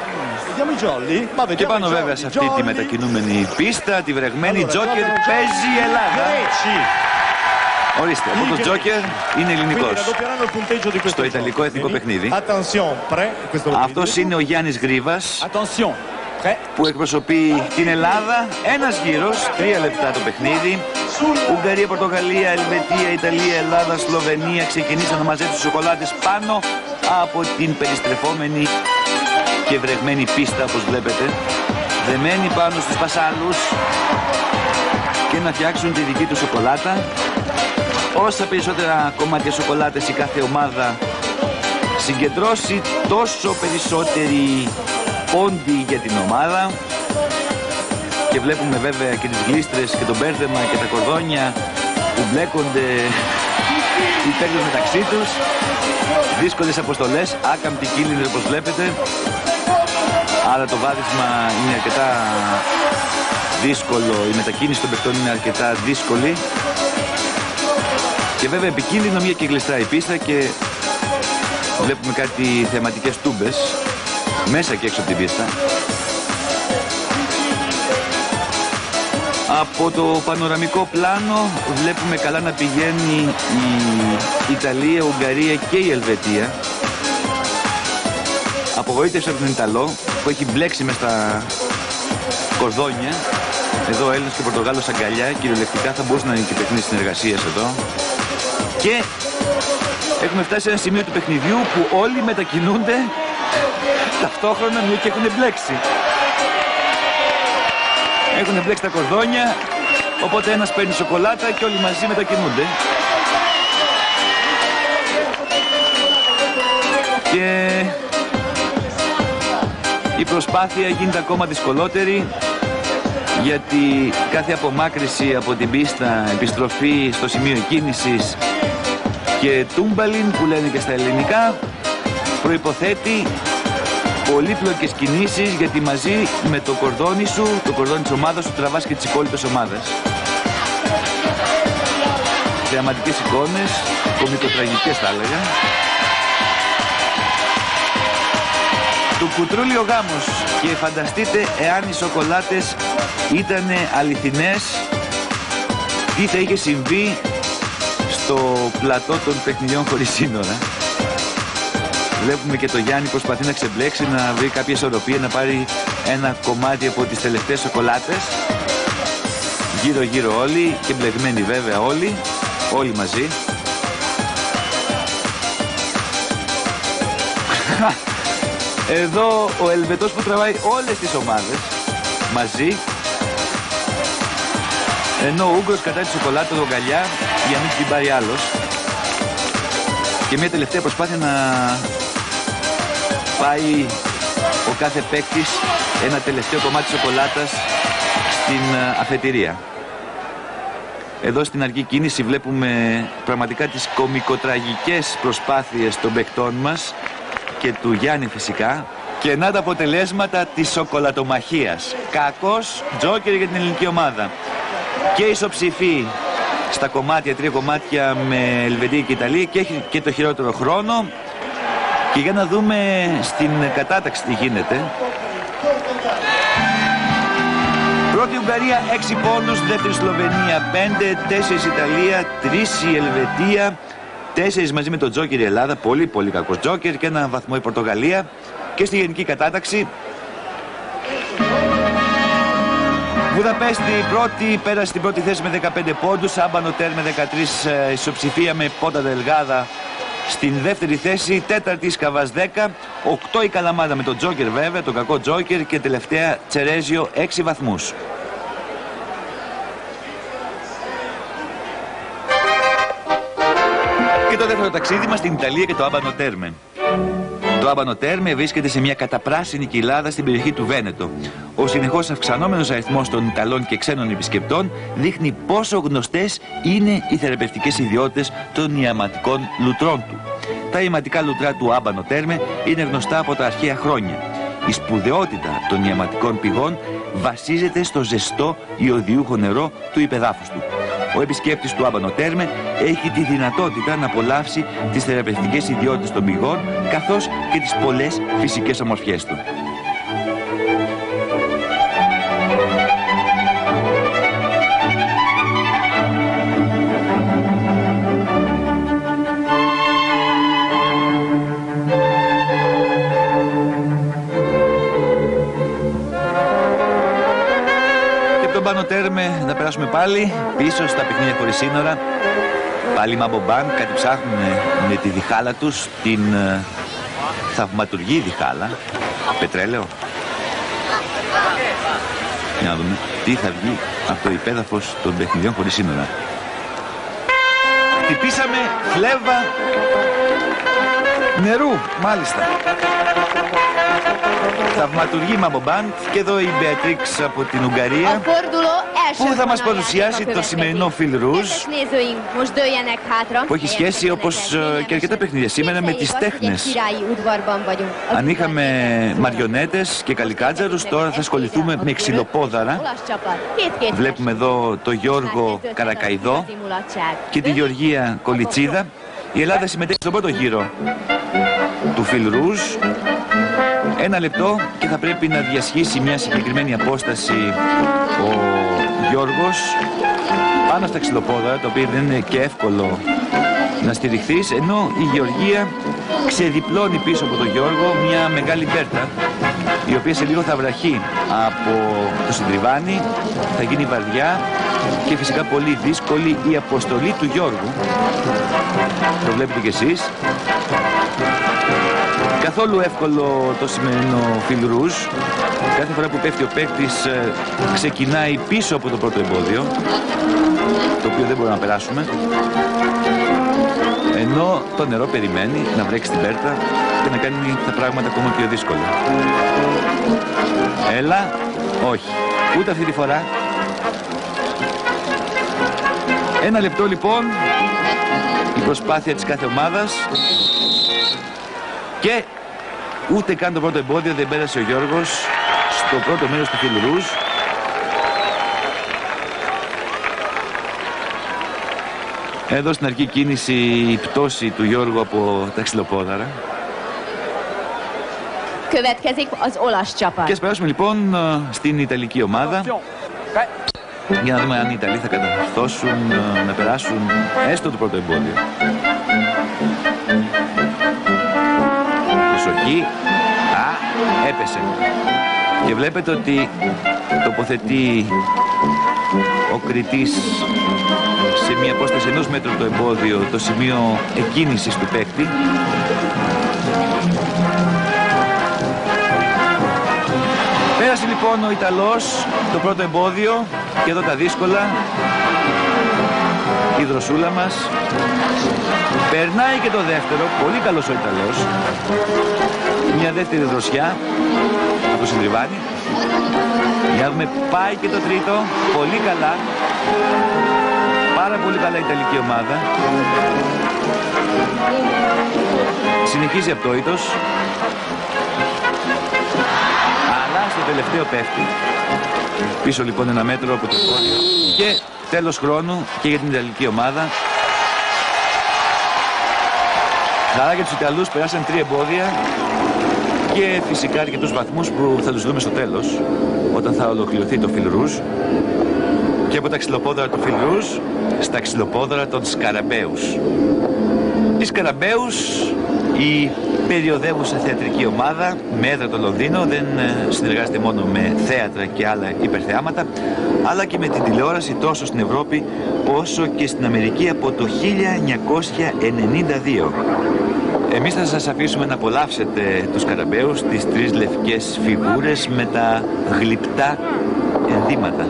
Και πάνω βέβαια σε αυτή τη μετακινούμενη πίστα, τη βρεγμένη Τζόκερ, παίζει η Ελλάδα. Ορίστε, αυτό το Τζόκερ είναι ελληνικός. Στο ιταλικό εθνικό παιχνίδι. Αυτός είναι ο Γιάννης Γρίβας, που εκπροσωπεί την Ελλάδα. Ένας γύρος, τρία λεπτά το παιχνίδι. Ουγγαρία, Πορτογαλία, Ελβετία, Ιταλία, Ελλάδα, Σλοβενία ξεκινήσαν να μαζέψουν σοκολάτες πάνω από την περιστρεφόμενη και βρεγμένη πίστα, όπως βλέπετε, δεμένη πάνω στους πασάλους, και να φτιάξουν τη δική του σοκολάτα. όσα περισσότερα κομμάτια σοκολάτες η κάθε ομάδα συγκεντρώσει, τόσο περισσότεροι πόντι για την ομάδα. Και βλέπουμε βέβαια και τις γλίστρες και το μπέρδεμα και τα κορδόνια που μπλέκονται οι παίκτες μεταξύ τους. Δύσκολες αποστολές, άκαμπτοι κύλινοι όπως βλέπετε. Άρα το βάδισμα είναι αρκετά δύσκολο, η μετακίνηση των παιχτών είναι αρκετά δύσκολη. Και βέβαια επικίνδυνο, μια και γλιστράει η πίστα και βλέπουμε κάτι θεματικές τούμπες μέσα και έξω από την πίστα. Από το πανοραμικό πλάνο βλέπουμε καλά να πηγαίνει η Ιταλία, η Ουγγαρία και η Ελβετία. Απογοήτευσε από τον Ιταλό που έχει μπλέξει μες στα κορδόνια. Εδώ ο Έλληνας και ο Πορτογάλος αγκαλιά, κυριολεκτικά θα μπορούσε να είναι και παιχνίδι συνεργασίας εδώ. Και έχουμε φτάσει σε ένα σημείο του παιχνιδιού που όλοι μετακινούνται ταυτόχρονα, μια και έχουν μπλέξει. Έχουν μπλέξει τα κορδόνια, οπότε ένας παίρνει σοκολάτα και όλοι μαζί μετακινούνται. Και η προσπάθεια γίνεται ακόμα δυσκολότερη, γιατί κάθε απομάκρυση από την πίστα, επιστροφή στο σημείο κίνησης και τούμπαλιν που λένε και στα ελληνικά, προϋποθέτει πολύπλοκες κινήσεις, γιατί μαζί με το κορδόνι σου, το κορδόνι της ομάδας σου, τραβάς και τις υπόλοιπες ομάδες. Θεαματικές εικόνες, κομικοτραγικές θα έλεγα. Το κουτρούλιο γάμος, και φανταστείτε εάν οι σοκολάτες ήταν αληθινές, τι θα είχε συμβεί στο πλατό των παιχνιδιών χωρίς σύνορα. Βλέπουμε και το Γιάννη προσπαθεί να ξεμπλέξει, να βρει κάποια ισορροπία, να πάρει ένα κομμάτι από τις τελευταίες σοκολάτες. Γύρω γύρω όλοι και μπλεγμένοι βέβαια όλοι, όλοι μαζί. Εδώ ο Ελβετός που τραβάει όλες τις ομάδες μαζί, ενώ ο Ούγκρος κατά τη σοκολάτα τον αγκαλιά για να μην την πάρει άλλος. Και μια τελευταία προσπάθεια να πάει ο κάθε παίκτης ένα τελευταίο κομμάτι σοκολάτας στην αφετηρία. Εδώ στην αργή κίνηση βλέπουμε πραγματικά τις κομικοτραγικές προσπάθειες των παικτών μας και του Γιάννη φυσικά. Και να τα αποτελέσματα της σοκολατομαχίας. Κακός τζόκερ για την ελληνική ομάδα. Και ισοψηφί στα κομμάτια, τρία κομμάτια με Ελβετία και Ιταλία, και έχει και το χειρότερο χρόνο. Και για να δούμε στην κατάταξη τι γίνεται. Πρώτη Ουγγαρία έξι πόντους, δεύτερη Σλοβενία πέντε, τέσσερις Ιταλία, τρεις η Ελβετία, τέσσερις μαζί με τον τζόκερ η Ελλάδα, πολύ πολύ κακός τζόκερ, και ένα βαθμό η Πορτογαλία. Και στη γενική κατάταξη Βουδαπέστη πρώτη, πέρασε στην πρώτη θέση με δεκαπέντε πόντους, Άμπανο Τέρμε δεκατρία, ισοψηφία με Πόντα Δελγάδα στην δεύτερη θέση, τέταρτη Σκαβάς δέκα, οκτώ η Καλαμάτα με τον τζόκερ βέβαια, τον κακό τζόκερ, και τελευταία Τσερέζιο έξι βαθμούς. Και το δεύτερο ταξίδι μας στην Ιταλία και το Άμπανο Τέρμε. Το Άμπανο Τέρμε βρίσκεται σε μια καταπράσινη κοιλάδα στην περιοχή του Βένετο. Ο συνεχώς αυξανόμενος αριθμός των Ιταλών και ξένων επισκεπτών δείχνει πόσο γνωστές είναι οι θεραπευτικές ιδιότητες των ιαματικών λουτρών του. Τα ιαματικά λουτρά του Άμπανο Τέρμε είναι γνωστά από τα αρχαία χρόνια. Η σπουδαιότητα των ιαματικών πηγών βασίζεται στο ζεστό ιωδιούχο νερό του υπεδάφους του. Ο επισκέπτης του Άμπανο Τέρμε έχει τη δυνατότητα να απολαύσει τις θεραπευτικές ιδιότητες των πηγών, καθώς και τις πολλές φυσικές ομορφιές του. Άμπανο Τέρμε να περάσουμε πάλι πίσω στα παιχνίδια χωρίς σύνορα. Πάλι Μαμπομπάν, κάτι ψάχνουν με τη διχάλα τους, την uh, θαυματουργή διχάλα, πετρέλαιο. Για να δούμε τι θα βγει από το υπέδαφος των παιχνιδιών χωρίς σύνορα. Χτυπήσαμε φλέβα νερού, μάλιστα. Θαυματουργή Μαμπομπάντ και εδώ η Μπεατρίξ από την Ουγγαρία που θα μας παρουσιάσει το σημερινό Φιλ Ρούζ που έχει σχέση όπως και αρκετά παιχνίδια σήμερα με τις τέχνες. Αν είχαμε μαριονέτες και καλικάτζαρους, τώρα θα ασχοληθούμε με ξυλοπόδαρα. Βλέπουμε εδώ το Γιώργο Καρακαϊδό και τη Γεωργία Κολιτσίδα. Η Ελλάδα συμμετέχει στον πρώτο γύρο του Φιλ Ρούζ. Ένα λεπτό και θα πρέπει να διασχίσει μια συγκεκριμένη απόσταση ο Γιώργος πάνω στα ξυλοπόδαρα, το οποίο δεν είναι και εύκολο να στηριχθείς, ενώ η Γεωργία ξεδιπλώνει πίσω από τον Γιώργο μια μεγάλη μπέρτα, η οποία σε λίγο θα βραχεί από το συντριβάνι, θα γίνει βαριά και φυσικά πολύ δύσκολη η αποστολή του Γιώργου. Το βλέπετε κι εσείς. Καθόλου εύκολο το σημερινό Φιλ Ρούζ. Κάθε φορά που πέφτει ο παίκτης ξεκινάει πίσω από το πρώτο εμπόδιο, το οποίο δεν μπορούμε να περάσουμε, ενώ το νερό περιμένει να βρέξει την πέρτα και να κάνει τα πράγματα ακόμα πιο δύσκολα. Έλα, όχι, ούτε αυτή τη φορά. Ένα λεπτό λοιπόν η προσπάθεια της κάθε ομάδας και ούτε καν το πρώτο εμπόδιο δεν πέρασε ο Γιώργος στο πρώτο μέρος του Φιλ Ρούζ. Εδώ στην αρχή κίνηση η πτώση του Γιώργου από τα ξυλοπόδαρα. Και ας περάσουμε λοιπόν στην Ιταλική ομάδα για να δούμε αν οι Ιταλοί θα καταρθώσουν να περάσουν έστω το πρώτο εμπόδιο. Προσοχή. Α, έπεσε. Και βλέπετε ότι τοποθετεί ο κριτής σε μία απόσταση ενός μέτρου το εμπόδιο, το σημείο εκκίνησης του παίκτη. Πέρασε λοιπόν ο Ιταλός το πρώτο εμπόδιο και εδώ τα δύσκολα. Η δροσούλα μας. Περνάει και το δεύτερο, πολύ καλός ο Ιταλός. Μια δεύτερη δροσιά από το συντριβάνι. Για να δούμε, πάει και το τρίτο, πολύ καλά. Πάρα πολύ καλά η Ιταλική ομάδα. Συνεχίζει απτόητος. Αλλά στο τελευταίο πέφτει. Πίσω λοιπόν ένα μέτρο από το πόδιο. Και τέλος χρόνου και για την Ιταλική ομάδα. Χαρά για τους Ιταλούς, περάσαν τρία εμπόδια και φυσικά αρκετούς βαθμούς που θα τους δούμε στο τέλος, όταν θα ολοκληρωθεί το Φιλ Ρούζ. Και από τα ξυλοπόδαρα του Φιλ Ρούζ στα ξυλοπόδαρα των Σκαραμπέους. Οι Σκαραμπέους, η περιοδεύουσα θεατρική ομάδα με έδρα το Λονδίνο, δεν συνεργάζεται μόνο με θέατρα και άλλα υπερθεάματα, αλλά και με την τηλεόραση τόσο στην Ευρώπη όσο και στην Αμερική από το χίλια εννιακόσια ενενήντα δύο. Εμείς θα σας αφήσουμε να απολαύσετε τους Σκαραμπέους, τις τρεις λευκές φιγούρες με τα γλυπτά ενδύματα.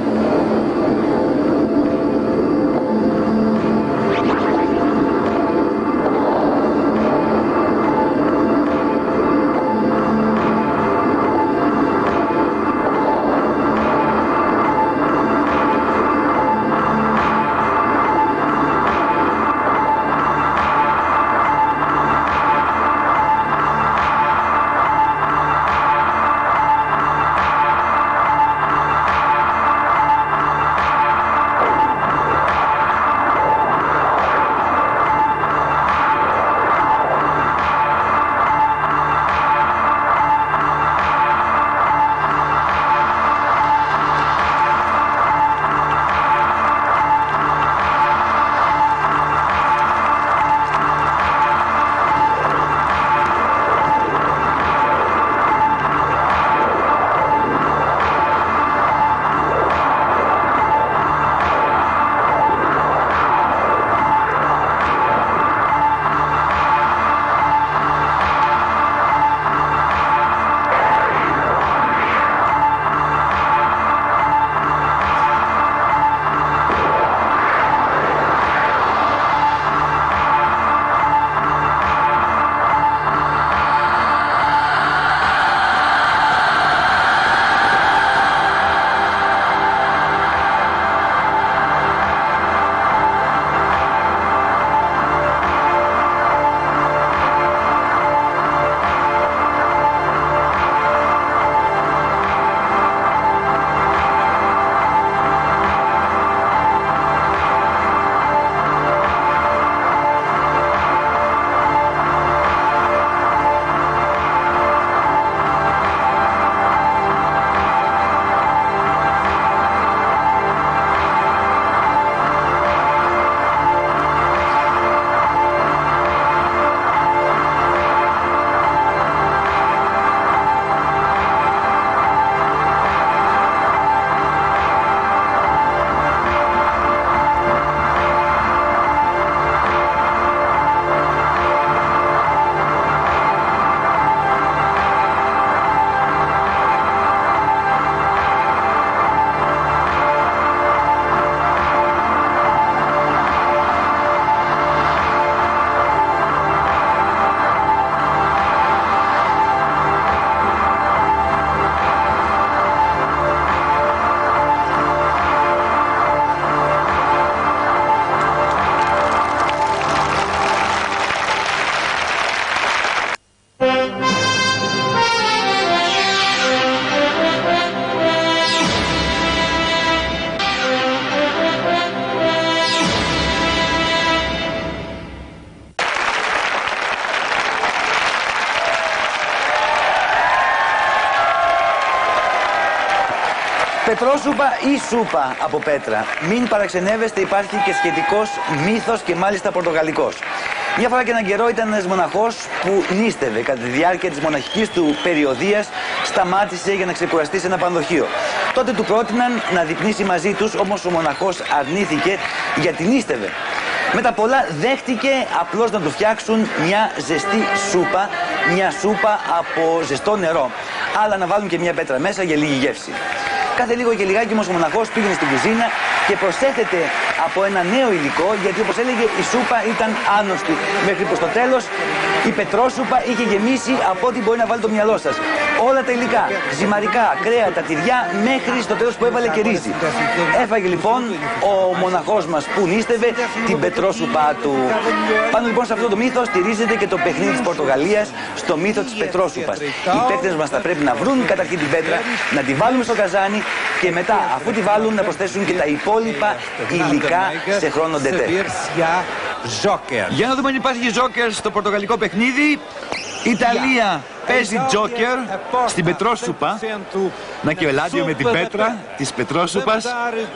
Πετρόσουπα ή σούπα από πέτρα. Μην παραξενεύεστε, υπάρχει και σχετικός μύθος και μάλιστα πορτογαλικός. Μια φορά και έναν καιρό ήταν ένας μοναχός που νίστευε. Κατά τη διάρκεια της μοναχικής του περιοδίας σταμάτησε για να ξεκουραστεί σε ένα πανδοχείο. Τότε του πρότειναν να δείπνήσει μαζί τους, όμως ο μοναχός αρνήθηκε γιατί νίστευε. Με τα πολλά δέχτηκε απλώς να του φτιάξουν μια ζεστή σούπα, μια σούπα από ζεστό νερό, αλλά να βάλουν και μια πέτρα μέσα για λίγη γεύση. Κάθε λίγο και λιγάκι όμως ο μοναχός πήγαινε στην κουζίνα και προσέθεται από ένα νέο υλικό, γιατί όπως έλεγε η σούπα ήταν άνοστή. Μέχρι πως στο τέλος η πετρόσουπα είχε γεμίσει από ό,τι μπορεί να βάλει το μυαλό σας. Όλα τα υλικά, ζυμαρικά, κρέατα, τυριά, μέχρι στο τέλος που έβαλε και ρύζι. Έφαγε λοιπόν ο μοναχός μας που νίστευε την πετρόσουπά του. Πάνω λοιπόν σε αυτό το μύθο στηρίζεται και το παιχνίδι της Πορτογαλίας, στο μύθο της πετρόσουπας. Οι παίκτες μας θα πρέπει να βρουν καταρχήν την πέτρα, να τη βάλουμε στο καζάνι και μετά, αφού τη βάλουν, να προσθέσουν και τα υπόλοιπα υλικά σε χρόνο ντετέ. Για να δούμε αν υπάρχει τζόκερ στο πορτογαλικό παιχνίδι. Ιταλία παίζει τζόκερ στην πετρόσουπα. Να και ο Ελάντιο με την πέτρα της πετρόσουπας.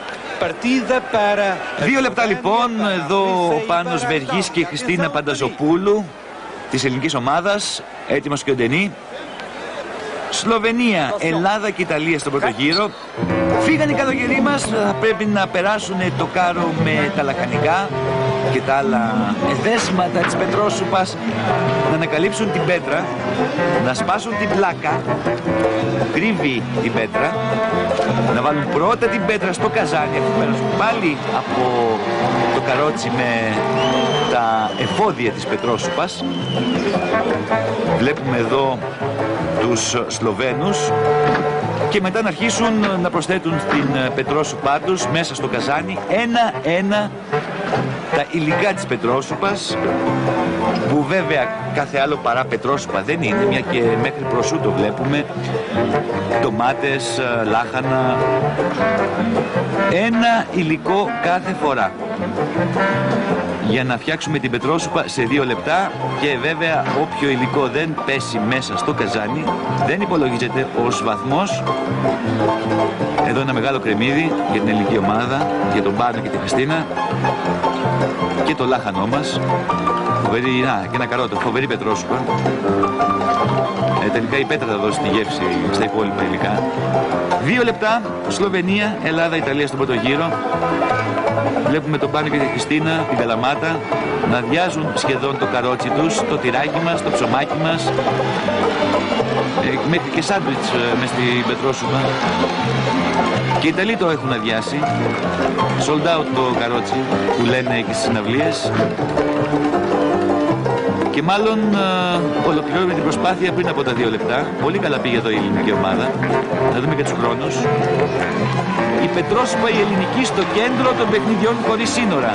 Δύο λεπτά λοιπόν, εδώ ο Πάνος Βεργής και η Χριστίνα Πανταζοπούλου της ελληνικής ομάδας, έτοιμος και ο Ντενί. Σλοβενία, Ελλάδα και Ιταλία στον πρώτο γύρο. Φύγανε οι καλογεροί μας, θα πρέπει να περάσουν το κάρο με τα λαχανικά και τα άλλα εδέσματα της πετρόσουπας, να ανακαλύψουν την πέτρα, να σπάσουν την πλάκα, κρύβει την πέτρα, να βάλουν πρώτα την πέτρα στο καζάνι, αφού περάσουν πάλι από το καρότσι με τα εφόδια της πετρόσουπας. Βλέπουμε εδώ τους Σλοβαίνους και μετά να αρχίσουν να προσθέτουν στην πετρόσουπά τους μέσα στο καζάνι ένα-ένα τα υλικά της πετρόσουπας, που βέβαια κάθε άλλο παρά πετρόσουπα δεν είναι, μια και μέχρι προσούτο βλέπουμε, ντομάτες, λάχανα, ένα υλικό κάθε φορά για να φτιάξουμε την πετρόσουπα σε δύο λεπτά. Και βέβαια όποιο υλικό δεν πέσει μέσα στο καζάνι δεν υπολογίζεται ως βαθμός. Εδώ ένα μεγάλο κρεμμύδι για την ελληνική ομάδα, για τον Πάνο και τη Χριστίνα, και το λάχανό μας. Φοβερή, να, και ένα καρότο, φοβερή πετρόσουπα. Ε, τελικά η πέτρα θα δώσει τη γεύση στα υπόλοιπα υλικά. Δύο λεπτά, Σλοβενία, Ελλάδα, Ιταλία στον πρώτο γύρο. Βλέπουμε τον Πάνο και τη Χριστίνα, την Καλαμάτα, να αδειάζουν σχεδόν το καρότσι τους, το τυράκι μας, το ψωμάκι μας, ε, μέχρι και σάντουιτς ε, μες στην πετρόσουπα. Και οι Ιταλοί το έχουν αδειάσει. Sold out το καρότσι που λένε και στις συναυλίες. Και μάλλον ε, ολοκληρώνουμε την προσπάθεια πριν από τα δύο λεπτά. Πολύ καλά πήγε εδώ η ελληνική ομάδα. Να δούμε και τους χρόνους. Η πετρόσουπα η ελληνική στο κέντρο των παιχνιδιών χωρίς σύνορα.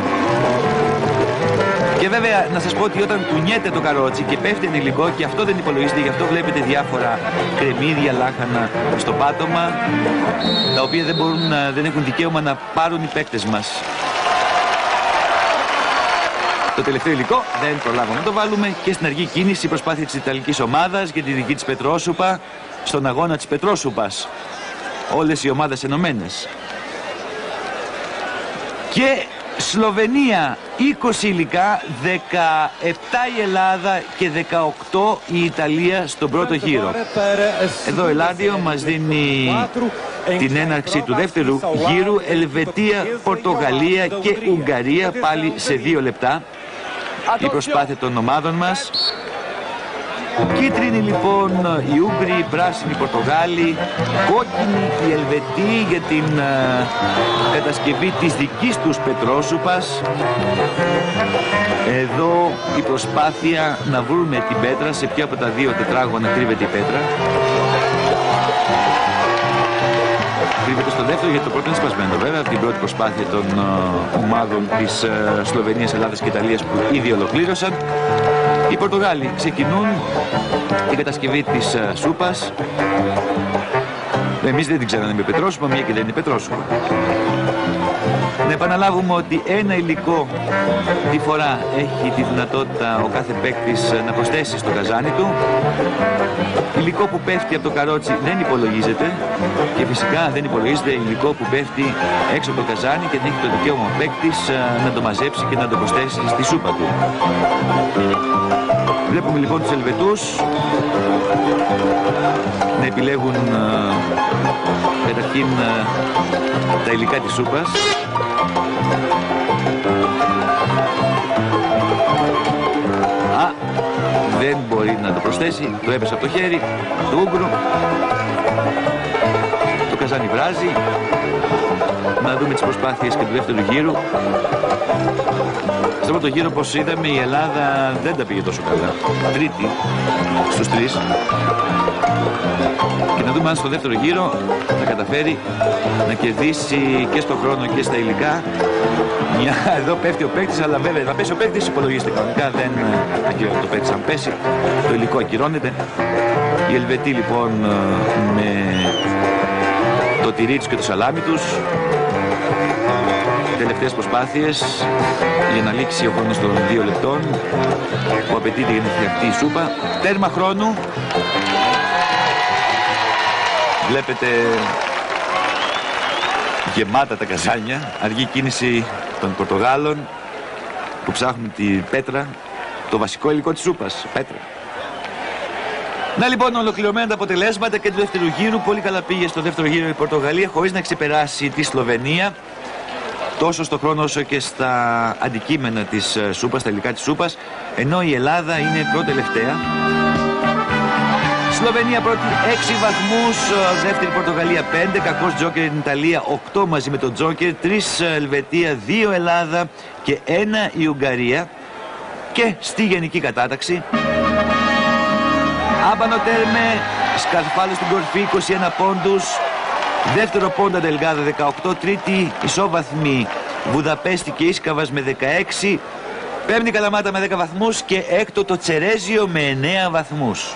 Και βέβαια να σας πω ότι όταν κουνιέται το καρότσι και πέφτει ένα υλικό, και αυτό δεν υπολογίζεται, γι' αυτό βλέπετε διάφορα κρεμμύδια, λάχανα στο πάτωμα, τα οποία δεν, μπορούν, δεν έχουν δικαίωμα να πάρουν οι παίκτες μας. Το τελευταίο υλικό δεν προλάβαμε να το βάλουμε, και στην αργή κίνηση η προσπάθεια της Ιταλικής ομάδας για τη δική της πετρόσουπα στον αγώνα της πετρόσουπας. Όλες οι ομάδες ενωμένες. Και Σλοβενία είκοσι υλικά, δεκαεπτά η Ελλάδα και δεκαοκτώ η Ιταλία στον πρώτο γύρο. Εδώ ο Ελάντιο μας δίνει την έναρξη του δεύτερου γύρου. Ελβετία, Πορτογαλία και Ουγγαρία, πάλι σε δύο λεπτά η προσπάθεια των ομάδων μας. Κίτρινη λοιπόν οι Ούγγροι, πράσινη οι Πορτογάλοι, κόκκινη οι Ελβετοί για την uh, κατασκευή της δικής τους πετρόσουπας. Εδώ η προσπάθεια να βρούμε την πέτρα, σε ποια από τα δύο τετράγωνα κρύβεται η πέτρα. Κρύβεται στο δεύτερο, γιατί το πρώτο είναι σπασμένο βέβαια, από την πρώτη προσπάθεια των uh, ομάδων της uh, Σλοβενίας, Ελλάδας και Ιταλίας που ήδη ολοκλήρωσαν. Οι Πορτογάλοι ξεκινούν την κατασκευή της uh, σούπας. Εμείς δεν την ξέραμε με πετρόσουπα, μια και δεν είναι πετρόσουπα. Να επαναλάβουμε ότι ένα υλικό τη φορά έχει τη δυνατότητα ο κάθε παίκτης να προσθέσει στο καζάνι του. Υλικό που πέφτει από το καρότσι δεν υπολογίζεται και φυσικά δεν υπολογίζεται υλικό που πέφτει έξω από το καζάνι και δεν έχει το δικαίωμα ο παίκτης να το μαζέψει και να το προσθέσει στη σούπα του. Βλέπουμε λοιπόν τους Ελβετούς να επιλέγουν καταρχήν τα υλικά της σούπας. Α, δεν μπορεί να το προσθέσει, το έπεσε από το χέρι του Ούγκρου. Το καζάνι βράζει. Να δούμε τις προσπάθειες και του δεύτερου γύρου. Στο πρώτο γύρο, όπως είδαμε, η Ελλάδα δεν τα πήγε τόσο καλά. Τρίτη στους τρεις. Και να δούμε αν στο δεύτερο γύρο θα καταφέρει να κερδίσει και στο χρόνο και στα υλικά. Μια, εδώ πέφτει ο παίκτης, αλλά βέβαια θα πέσει ο παίκτης, υπολογίστε κανονικά, δεν ακυρώνεται το παίκτης αν πέσει. Το υλικό ακυρώνεται. Οι Ελβετοί λοιπόν με το τυρί τους και το σαλάμι τους. Τελευταίες προσπάθειες για να λήξει ο χρόνος των δύο λεπτών που απαιτείται για να φτιαχτεί η σούπα. Τέρμα χρόνου. Βλέπετε γεμάτα τα καζάνια. Αργή κίνηση των Πορτογάλων που ψάχνουν την πέτρα, το βασικό υλικό της σούπας, πέτρα. Να λοιπόν, ολοκληρωμένα τα αποτελέσματα και του δεύτερου γύρου. Πολύ καλά πήγε στο δεύτερο γύρο η Πορτογαλία χωρίς να ξεπεράσει τη Σλοβενία, τόσο στο χρόνο όσο και στα αντικείμενα της σούπας, στα υλικά της σούπας, ενώ η Ελλάδα είναι πρώτη-τελευταία. Σλοβενία πρώτη έξι βαθμούς, δεύτερη Πορτογαλία πέντε, κακός τζόκερ την Ιταλία οκτώ μαζί με τον τζόκερ, τρεις Ελβετία, δύο Ελλάδα και ένα η Ουγγαρία. Και στη γενική κατάταξη, Άμπανο Τέρμε, Σκαρφάλο στην κορφή είκοσι ένα πόντους, δεύτερο Πόντα Ντελγκάδα δεκαοκτώ, τρίτη ισόβαθμη Βουδαπέστη και Ίσκαβας με δεκαέξι, πέμπτη Καλαμάτα με δέκα βαθμούς και έκτο το Τσερέζιο με εννέα βαθμούς.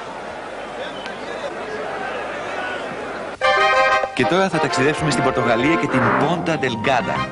Και τώρα θα ταξιδέψουμε στην Πορτογαλία και την Πόντα Ντελγκάδα.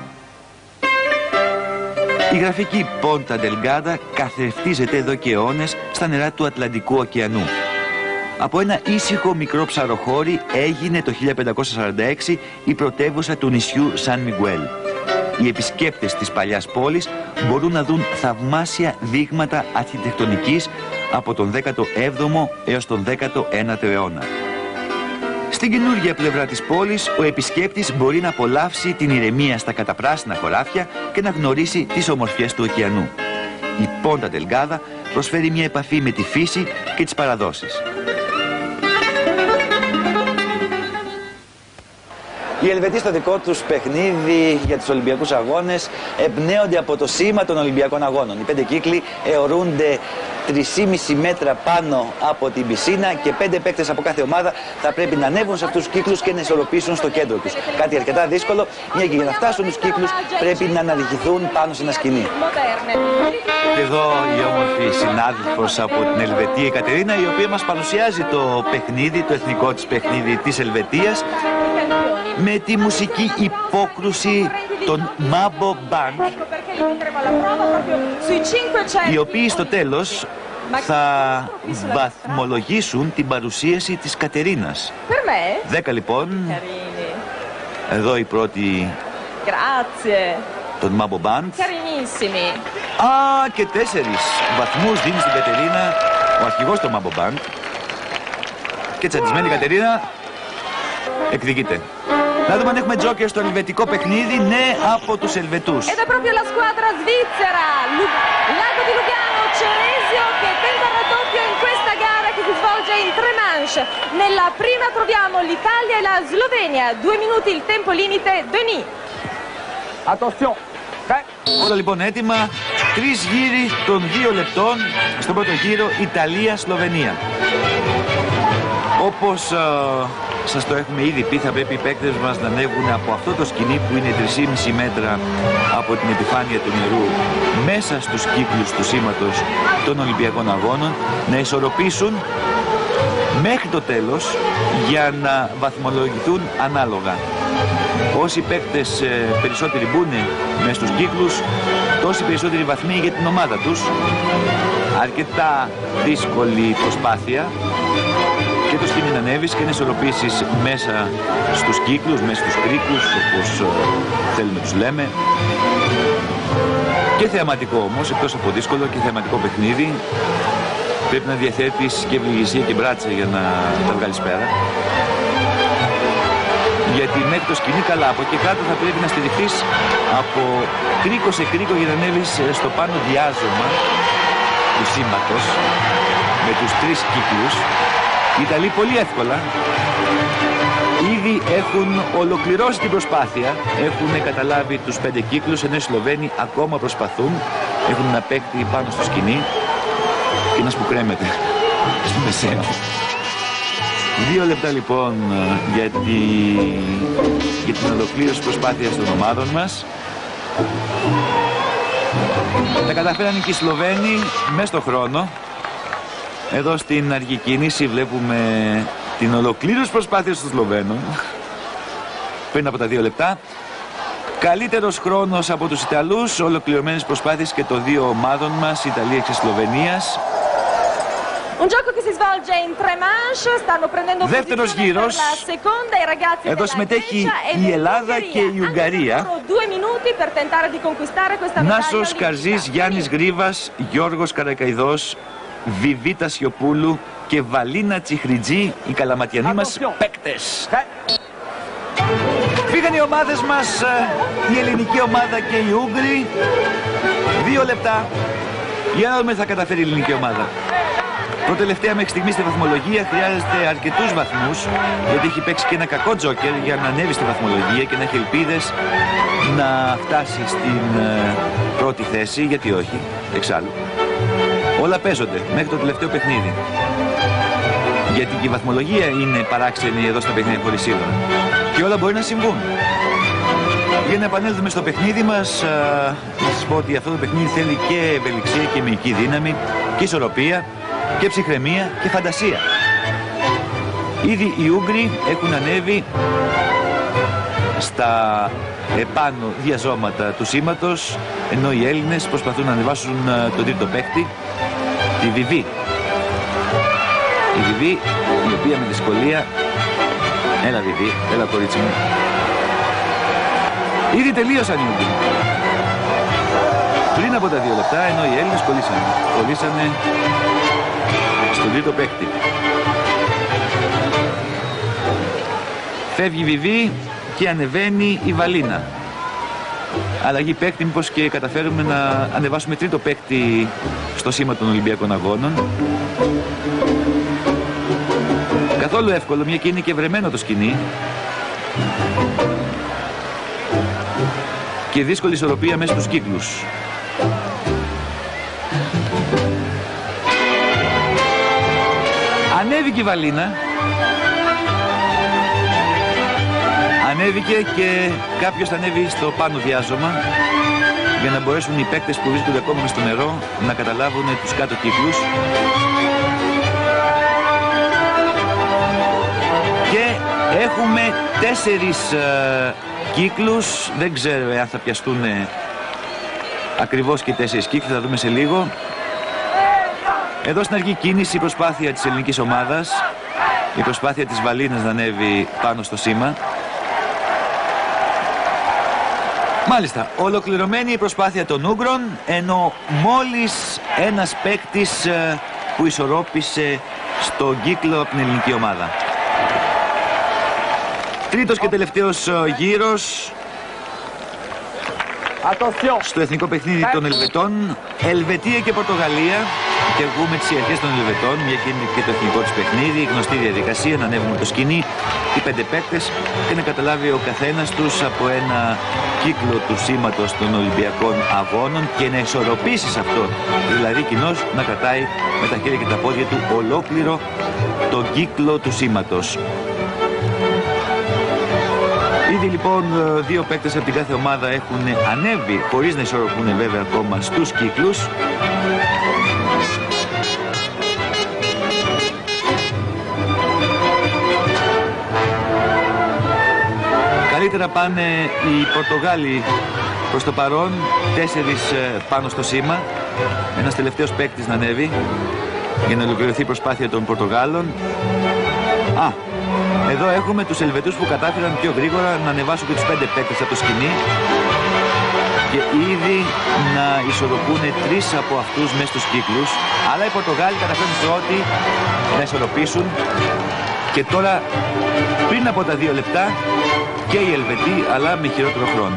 Η γραφική Πόντα Ντελγκάδα καθρεφτίζεται εδώ και αιώνες στα νερά του Ατλαντικού ωκεανού. Από ένα ήσυχο μικρό ψαροχώρι έγινε το χίλια πεντακόσια σαράντα έξι η πρωτεύουσα του νησιού Σαν Μιγουέλ. Οι επισκέπτες της παλιάς πόλης μπορούν να δουν θαυμάσια δείγματα αρχιτεκτονικής από τον δέκατο έβδομο έως τον δέκατο ένατο αιώνα. Στην καινούργια πλευρά της πόλης, ο επισκέπτης μπορεί να απολαύσει την ηρεμία στα καταπράσινα χωράφια και να γνωρίσει τις ομορφιές του ωκεανού. Η Πόντα Ντελγκάδα προσφέρει μια επαφή με τη φύση και τις παραδόσεις. Οι Ελβετοί στο δικό τους παιχνίδι για τους Ολυμπιακούς Αγώνες εμπνέονται από το σήμα των Ολυμπιακών Αγώνων. Οι πέντε κύκλοι αιωρούνται τρία κόμμα πέντε μέτρα πάνω από την πισίνα και πέντε παίκτες από κάθε ομάδα θα πρέπει να ανέβουν σε αυτούς τους κύκλους και να ισορροπήσουν στο κέντρο τους. Κάτι αρκετά δύσκολο, μια και για να φτάσουν στους κύκλους πρέπει να αναδειχθούν πάνω σε ένα σκηνή. Και εδώ η όμορφη συνάδελφος από την Ελβετία, η Κατερίνα, η οποία μας παρουσιάζει το παιχνίδι, το εθνικό της παιχνίδι της Ελβετίας, με τη μουσική υπόκρουση των Mambo Band, οι οποίοι στο τέλος θα βαθμολογήσουν την παρουσίαση της Κατερίνας. Δέκα λοιπόν. Εδώ η πρώτη των Mambo Band. Α, και τέσσερις βαθμούς δίνει στην Κατερίνα ο αρχηγός των Mambo Band. Και τσαντισμένη Κατερίνα εκδικείται. Να δούμε αν έχουμε τζόκερ στο ελβετικό παιχνίδι. Ναι, από τους Ελβετούς. Ed è proprio la squadra svizzera, Lago di Lugano, Ceresio, che tenta il raddoppio in questa gara che si svolge in tre manche. Nella prima troviamo l'Italia e la Slovenia. Due minuti il tempo limite, Denis. Attention. Όλα λοιπόν έτοιμα. Τρεις γύροι των δύο λεπτών. Στον πρώτο γύρο Ιταλία-Σλοβενία. Όπως uh, σας το έχουμε ήδη πει, θα πρέπει οι παίκτες μας να ανέβουν από αυτό το σκηνή που είναι τρία κόμμα πέντε μέτρα από την επιφάνεια του νερού μέσα στους κύκλους του σήματος των Ολυμπιακών Αγώνων, να ισορροπήσουν μέχρι το τέλος για να βαθμολογηθούν ανάλογα. Όσοι παίκτες ε, περισσότεροι μπουν μες στους κύκλους, τόσοι περισσότεροι βαθμοί για την ομάδα τους. Αρκετά δύσκολη προσπάθεια και το σκηνή να ανέβεις και να ισορροπήσεις μέσα στους κύκλους, μέσα στους κρίκους, όπως ε, θέλουμε τους λέμε. Και θεαματικό όμως, εκτός από δύσκολο και θεαματικό παιχνίδι. Πρέπει να διαθέτεις και ευλογησία και μπράτσα για να τα βγάλεις πέρα. Γιατί μέχρι το σκηνή καλά, από εκεί κάτω θα πρέπει να στηριχθείς από κρίκο σε κρίκο για να ανέβεις στο πάνω διάζωμα του σήματος με τους τρεις κύκλους. Οι Ιταλοί πολύ εύκολα ήδη έχουν ολοκληρώσει την προσπάθεια, έχουν καταλάβει τους πέντε κύκλους, ενώ οι Σλοβαίνοι ακόμα προσπαθούν, έχουν ένα παίκτη πάνω στο σκηνή και ένας που κρέμεται στο μεσαίο. Δύο λεπτά λοιπόν για, τη... για την ολοκλήρωση προσπάθειας των ομάδων μας. Τα καταφέρανε και οι Σλοβαίνοι μέσα στο χρόνο. Εδώ στην αργή κίνηση βλέπουμε την ολοκλήρωση προσπάθειας των Σλοβαίνων πριν από τα δύο λεπτά. Καλύτερος χρόνος από τους Ιταλούς, ολοκληρωμένες προσπάθειες και των δύο ομάδων μας, Ιταλίας και Σλοβενίας. Un gioco che si svolge in tre manche, stanno prendendo Δεύτερος γύρος. Εδώ συμμετέχει η Ελλάδα και η Ουγγαρία. Νάσος Καρζής, Γιάννης Γρίβας, Γιώργος Καρακαϊδός, Βιβίτα Σιωπούλου και Βαλίνα Τσιχριτζή, οι καλαματιανοί μας παίκτες. Πήγαν οι ομάδες μας, η ελληνική ομάδα και οι Ούγγροι. Δύο λεπτά. Για να δούμε τι θα καταφέρει η ελληνική ομάδα. Προτελευταία μέχρι στιγμή στη βαθμολογία, χρειάζεται αρκετούς βαθμούς, γιατί έχει παίξει και ένα κακό τζόκερ για να ανέβει στη βαθμολογία και να έχει ελπίδες να φτάσει στην ε, πρώτη θέση, γιατί όχι, εξάλλου. Όλα παίζονται μέχρι το τελευταίο παιχνίδι. Γιατί και η βαθμολογία είναι παράξενη εδώ στα παιχνίδια χωρίς σίδερα. Και όλα μπορεί να συμβούν. Για να επανέλθουμε στο παιχνίδι μας, α, να σας πω ότι αυτό το παιχνίδι θέλει και ευελιξία και μυϊκή δύναμη και ισορροπία και ψυχραιμία και φαντασία. Ήδη οι Ούγγροι έχουν ανέβει στα επάνω διαζώματα του σήματος, ενώ οι Έλληνες προσπαθούν να ανεβάσουν τον τρίτο παίκτη, τη Βιβί. Η Βιβί, η οποία με δυσκολία... Έλα Βιβί, έλα κορίτσι μου. Ήδη τελείωσαν οι Ούγγροι. Πριν από τα δύο λεπτά, ενώ οι Έλληνες κολλήσανε. Κολλήσανε στον τρίτο παίκτη. Φεύγει η Βιβί και ανεβαίνει η Βαλίνα. Αλλαγή παίκτη, μήπως και καταφέρουμε να ανεβάσουμε τρίτο παίκτη στο σήμα των Ολυμπιακών Αγώνων. Καθόλου εύκολο, μια και είναι και βρεμένο το σκηνή. Και δύσκολη ισορροπία μέσα στους κύκλους. Ανέβηκε η Βαλίνα. Ανέβηκε και κάποιος θα ανέβει στο πάνω διάζωμα για να μπορέσουν οι παίκτες που βρίσκονται ακόμα μες στο νερό να καταλάβουν τους κάτω κύκλους. Και έχουμε τέσσερις ε, κύκλους. Δεν ξέρω αν θα πιαστούν ακριβώς και τέσσερις κύκλους, θα δούμε σε λίγο. Εδώ στην αργή κίνηση η προσπάθεια της ελληνικής ομάδας, η προσπάθεια της Βαλίνας να ανέβει πάνω στο σήμα. Μάλιστα, ολοκληρωμένη η προσπάθεια των Ούγγρων, ενώ μόλις ένας παίκτης που ισορρόπησε στον κύκλο από την ελληνική ομάδα. Τρίτος και τελευταίος γύρος στο εθνικό παιχνίδι των Ελβετών. Ελβετία και Πορτογαλία. Και βγούμε τις αρχές των Ελβετών, μια και είναι και το εθνικό της παιχνίδι, η γνωστή διαδικασία να ανέβουμε το σκηνή, οι πέντε παίκτες και να καταλάβει ο καθένας τους από ένα κύκλο του σήματος των Ολυμπιακών Αγώνων και να ισορροπήσει σε αυτό. Δηλαδή κοινώς να κρατάει με τα χέρια και τα πόδια του ολόκληρο τον κύκλο του σήματος. Ήδη λοιπόν δύο παίκτες από την κάθε ομάδα έχουν ανέβει, χωρίς να ισορροπούν βέβαια ακόμα στους κύκλους. Καλύτερα πάνε οι Πορτογάλοι προς το παρόν, τέσσερις πάνω στο σήμα. Ένας τελευταίος παίκτης να ανέβει για να ολοκληρωθεί η προσπάθεια των Πορτογάλων. Α, εδώ έχουμε τους Ελβετούς που κατάφεραν πιο γρήγορα να ανεβάσουν και τους πέντε παίκτες από το σκηνή και ήδη να ισορροπούν τρεις από αυτούς μέσα στους κύκλους. Αλλά οι Πορτογάλοι καταφέρνουν πρώτοι να ισορροπήσουν και τώρα πριν από τα δύο λεπτά και οι Ελβετοί, αλλά με χειρότερο χρόνο.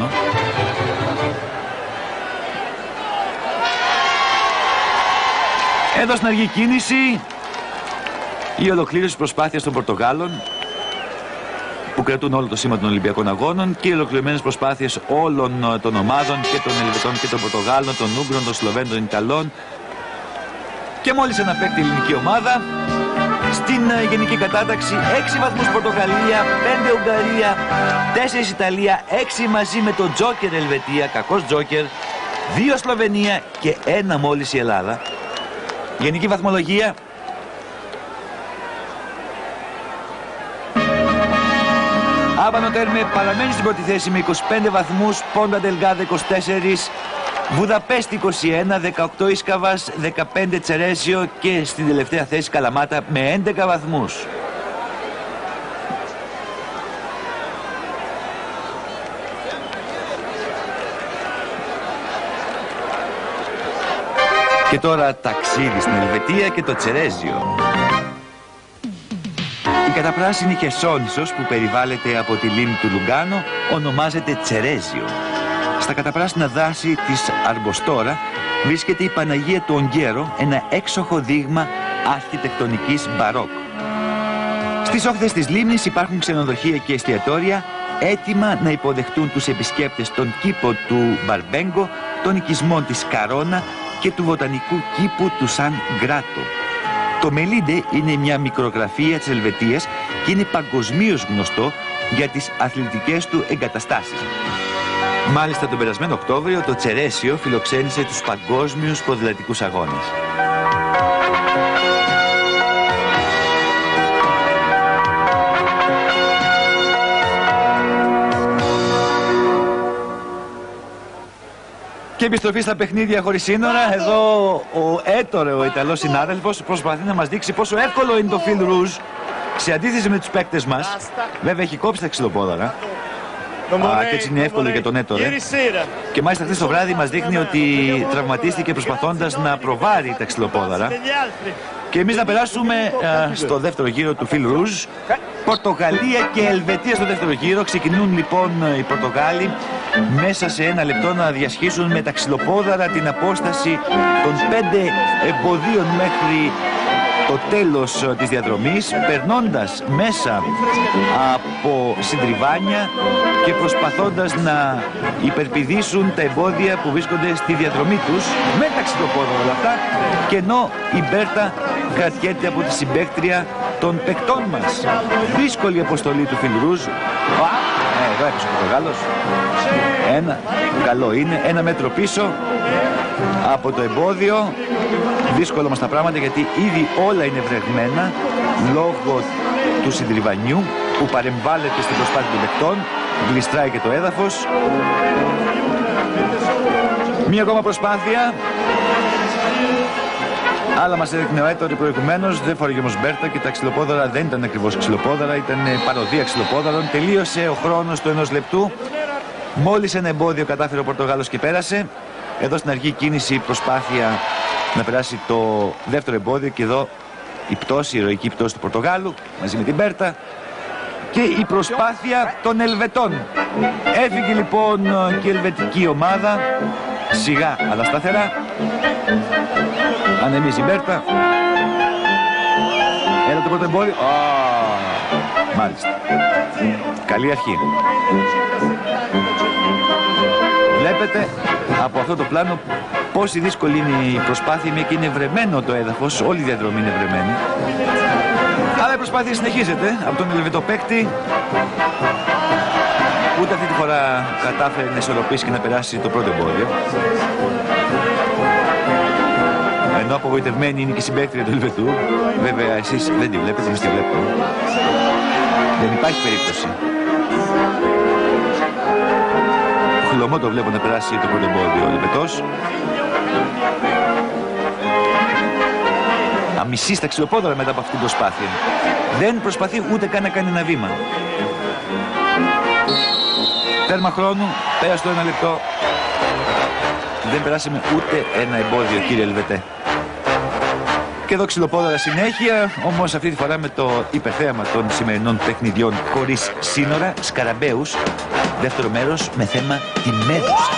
Εδώ στην αργή κίνηση η ολοκλήρωση της προσπάθειας των Πορτογάλων που κρατούν όλο το σήμα των Ολυμπιακών Αγώνων και οι ολοκληρωμένες προσπάθειες όλων των ομάδων και των Ελβετών και των Πορτογάλων, των Ούγγρων, των Σλοβαίνων, των Ιταλών και μόλις ένα παίκτη ελληνική ομάδα. Στην γενική κατάταξη έξι βαθμούς Πορτογαλία, πέντε Ουγγαρία, τέσσερα Ιταλία, έξι μαζί με τον Τζόκερ Ελβετία, κακός Τζόκερ, δύο Σλοβενία και ένα μόλις η Ελλάδα. Γενική βαθμολογία. Άβανο Τέρμε παραμένει στην πρώτη θέση με είκοσι πέντε βαθμούς, Πόντα Ντελγάδε είκοσι τέσσερα, Βουδαπέστη είκοσι ένα, δεκαοκτώ Ίσκαβας, δεκαπέντε Τσερέσιο και στην τελευταία θέση Καλαμάτα με έντεκα βαθμούς. Και τώρα ταξίδι στην Ελβετία και το Τσερέζιο. Η καταπράσινη Χερσόνησος που περιβάλλεται από τη λίμνη του Λουγκάνο ονομάζεται Τσερέζιο. Στα καταπράσινα δάση της Αρμποστόρα βρίσκεται η Παναγία του Ονγκέρο, ένα έξοχο δείγμα αρχιτεκτονικής μπαρόκ. Στις όχθες της λίμνης υπάρχουν ξενοδοχεία και εστιατόρια έτοιμα να υποδεχτούν τους επισκέπτες τον κήπο του Μπαρμπέγκο, των οικισμών της Καρόνα και του βοτανικού κήπου του Σαν Γκράτο. Το Μελίντε είναι μια μικρογραφία της Ελβετίας και είναι παγκοσμίως γνωστό για τις αθλητικές του εγκαταστάσεις. Μάλιστα τον περασμένο Οκτώβριο το Τσερέσιο φιλοξένησε τους παγκόσμιους ποδηλατικούς αγώνες. Και επιστροφή στα παιχνίδια χωρίς σύνορα. Εδώ ο Έτορε, ο Ιταλός συνάδελφος, προσπαθεί να μας δείξει πόσο εύκολο είναι το Φιλ Ρουζ σε αντίθεση με τους παίκτες μας. Βέβαια έχει κόψει τα ξυλοπόδαρα. Α, και έτσι είναι εύκολο για τον Έτορε. Και μάλιστα χθες το βράδυ μας δείχνει ότι τραυματίστηκε προσπαθώντας να προβάρει τα ξυλοπόδαρα. Και εμείς να περάσουμε α, στο δεύτερο γύρο του Φιλ Ρουζ. Πορτογαλία και Ελβετία στο δεύτερο γύρο. Ξεκινούν λοιπόν οι Πορτογάλοι μέσα σε ένα λεπτό να διασχίσουν με τα ξυλοπόδαρα την απόσταση των πέντε εμποδίων μέχρι το τέλος της διαδρομής, περνώντας μέσα από συντριβάνια και προσπαθώντας να υπερπηδήσουν τα εμπόδια που βρίσκονται στη διαδρομή τους με τα ξυλοπόδαρα όλα αυτά, και ενώ η Μπέρτα κρατιέται από τη συμπαίκτρια των παικτών μας. Δύσκολη αποστολή του Φιλ Ρουζ. Ε, εδώ έπαιξε ο Πορτογάλος. Ένα, καλό είναι, ένα μέτρο πίσω από το εμπόδιο. Δύσκολο μας τα πράγματα γιατί ήδη όλα είναι βρεγμένα λόγω του συντριβανιού που παρεμβάλλεται στην προσπάθεια των παικτών. Γλιστράει και το έδαφος. Μία ακόμα προσπάθεια. Άλλα μας έδειχνε ο Έτορε προηγουμένως, δεν φοράγε όμως Μπέρτα και τα ξυλοπόδαρα δεν ήταν ακριβώς ξυλοπόδαρα, ήταν παροδία ξυλοπόδαρων. Τελείωσε ο χρόνος του ενός λεπτού. Μόλις ένα εμπόδιο κατάφερε ο Πορτογάλος και πέρασε. Εδώ στην αργή κίνηση η προσπάθεια να περάσει το δεύτερο εμπόδιο και εδώ η πτώση, η ηρωική πτώση του Πορτογάλου μαζί με την Μπέρτα και η προσπάθεια των Ελβετών. Έφυγε λοιπόν και η ελβετική ομάδα σιγά αλλά σταθερά. Ανεμίζει η Μπέρτα. Έλα το πρώτο εμπόδιο. Oh, μάλιστα. Καλή αρχή. Βλέπετε από αυτό το πλάνο πόση δύσκολη είναι η προσπάθεια, μια και είναι βρεμένο το έδαφος, όλη η διαδρομή είναι βρεμένη. Αλλά η προσπάθεια συνεχίζεται από τον Ελβετό παίκτη. Ούτε αυτή τη φορά κατάφερε να ισορροπήσει και να περάσει το πρώτο εμπόδιο. Ενώ απογοητευμένη είναι και η συμπαίκτρια του Ελβετού. Βέβαια εσείς δεν τη βλέπετε, εμείς τη βλέπουμε. Δεν υπάρχει περίπτωση. δρόμο, το βλέπω να περάσει το πρώτο εμπόδιο ο Λεπετός. Αμισεί στα ξυλοπόδαρα μετά από αυτή την προσπάθεια. Δεν προσπαθεί ούτε καν να κάνει ένα βήμα. Τέρμα χρόνου, πέρασε το ένα λεπτό. Δεν περάσαμε ούτε ένα εμπόδιο, κύριε Ελβετέ. Και εδώ ξυλοπόδαρα συνέχεια, όμως αυτή τη φορά με το υπερθέαμα των σημερινών παιχνιδιών χωρίς σύνορα, Σκαραμπαίους, δεύτερο μέρος με θέμα τη Μέδουσα.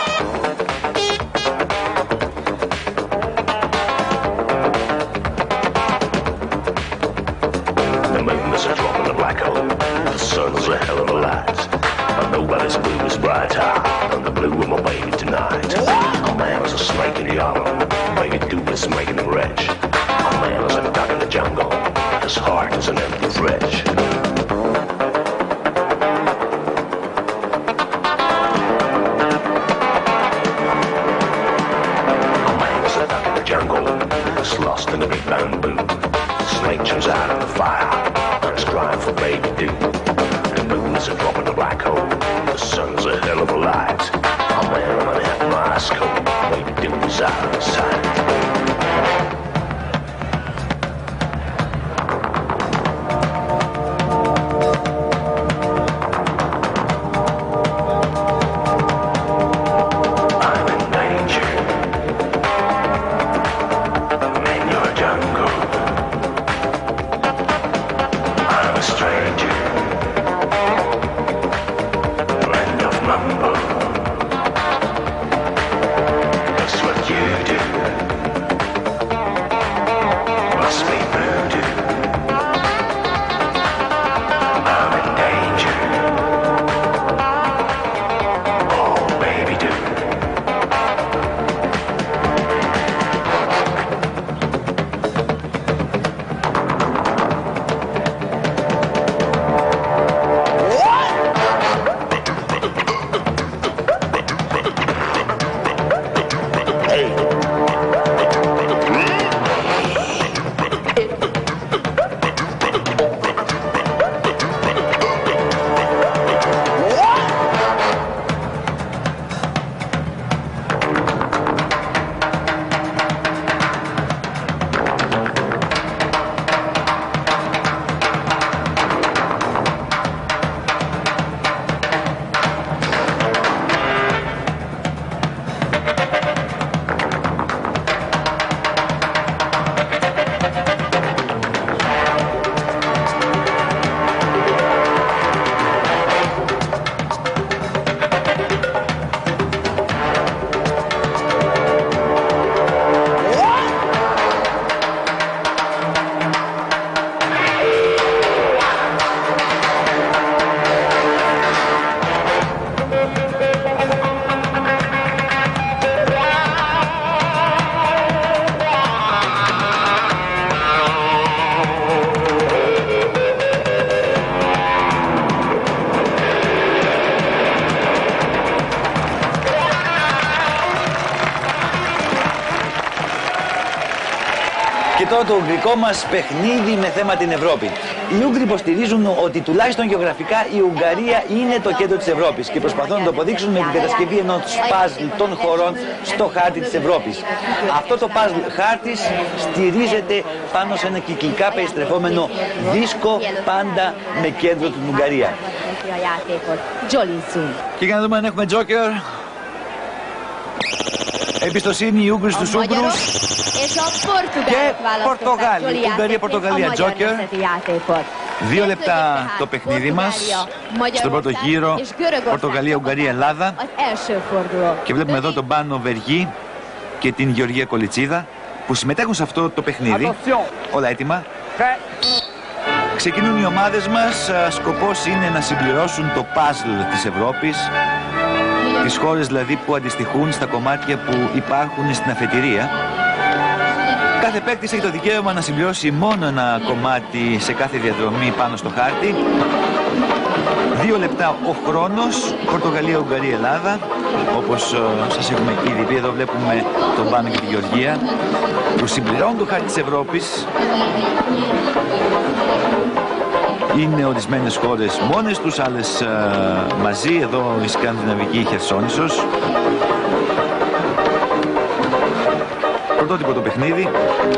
τώρα το ουγγρικό μας παιχνίδι με θέμα την Ευρώπη. Οι Ούγγροι υποστηρίζουν ότι τουλάχιστον γεωγραφικά η Ουγγαρία είναι το κέντρο της Ευρώπης και προσπαθούν να το αποδείξουν με την κατασκευή ενός παζλ των χωρών στο χάρτη της Ευρώπης. Αυτό το παζλ χάρτης στηρίζεται πάνω σε ένα κυκλικά περιστρεφόμενο δίσκο, πάντα με κέντρο την Ουγγαρία. Και για να δούμε αν έχουμε τζόκερ. Εμπιστοσύνη οι Ούγγροι στους Ούγγρους. Και Πορτογάλοι, Ουγγαρία-Πορτογαλία, τζόκερ. Δύο λεπτά το παιχνίδι μας. Στον πρώτο γύρο, Πορτογαλία-Ουγγαρία-Ελλάδα. Και βλέπουμε εδώ τον Πάνο Βεργή και την Γεωργία Κολιτσίδα που συμμετέχουν σε αυτό το παιχνίδι. Όλα έτοιμα. Ξεκινούν οι ομάδες μας. Σκοπός είναι να συμπληρώσουν το παζλ της Ευρώπης. Τις χώρες δηλαδή που αντιστοιχούν στα κομμάτια που υπάρχουν στην αφετηρία. Κάθε παίκτης έχει το δικαίωμα να συμπληρώσει μόνο ένα κομμάτι σε κάθε διαδρομή πάνω στο χάρτη. Δύο λεπτά ο χρόνος, Πορτογαλία, Ουγγαρία, Ελλάδα. Όπως uh, σας έχουμε ήδη πει, εδώ βλέπουμε τον Πάνο και τη Γεωργία που συμπληρώνουν το χάρτη της Ευρώπης. Είναι ορισμένες χώρες μόνες τους, άλλες α, μαζί. Εδώ η Σκανδιναβική Χερσόνησος. Πρωτότυπο το παιχνίδι,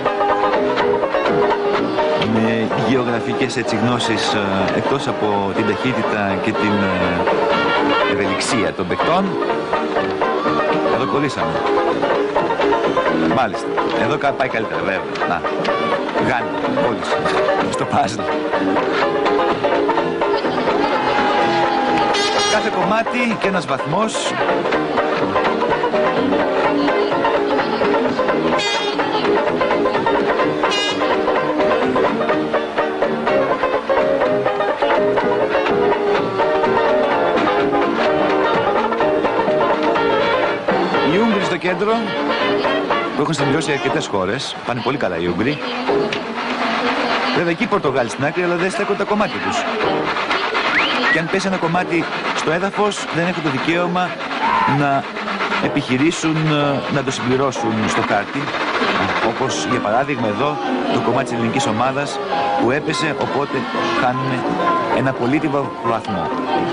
με γεωγραφικές έτσι γνώσεις α, εκτός από την ταχύτητα και την α, ευελιξία των παικτών. Εδώ κολλήσαμε. Μάλιστα. Εδώ πάει καλύτερα, βέβαια. Να. Γάνει. Κόλλησε. Στο πάζλ. Κάθε κομμάτι και ένας βαθμός. Οι Ούγγροι στο κέντρο, που έχουν συμπληρώσει αρκετές χώρες, πάνε πολύ καλά οι Ούγγροι. Βέβαια εκεί οι Πορτογάλοι στην άκρη, αλλά δεν στέκουν τα κομμάτια τους. Και αν πέσει ένα κομμάτι στο έδαφος, δεν έχουν το δικαίωμα να επιχειρήσουν να το συμπληρώσουν στο χάρτη. Όπως για παράδειγμα εδώ το κομμάτι της ελληνικής ομάδας που έπεσε, οπότε χάνουμε ένα πολύτιμο βαθμό.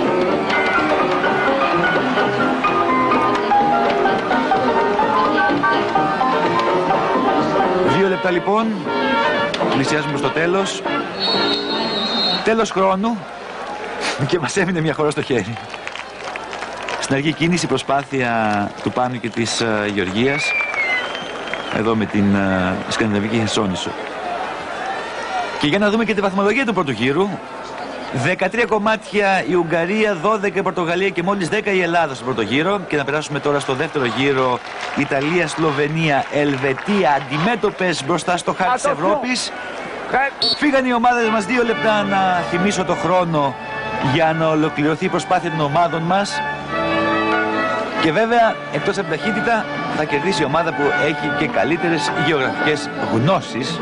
Δύο λεπτά λοιπόν, πλησιάζουμε στο τέλος. Τέλος χρόνου και μας έμεινε μια χώρα στο χέρι. Στην αρχή κίνηση προσπάθεια του Πάνου και της uh, Γεωργίας, εδώ με την uh, Σκανδιναβική Χερσόνησο. Και για να δούμε και τη βαθμολογία του πρώτου γύρου. δεκατρία κομμάτια η Ουγγαρία, δώδεκα η Πορτογαλία και μόλις δέκα η Ελλάδα στον πρώτο γύρο. Και να περάσουμε τώρα στο δεύτερο γύρο. Ιταλία, Σλοβενία, Ελβετία αντιμέτωπες μπροστά στο χάρτη της Ευρώπης. Φύγαν οι ομάδες μας, δύο λεπτά να θυμίσω το χρόνο για να ολοκληρωθεί η προσπάθεια των ομάδων μας. Και βέβαια, εκτός από ταχύτητα, θα κερδίσει η ομάδα που έχει και καλύτερες γεωγραφικές γνώσεις.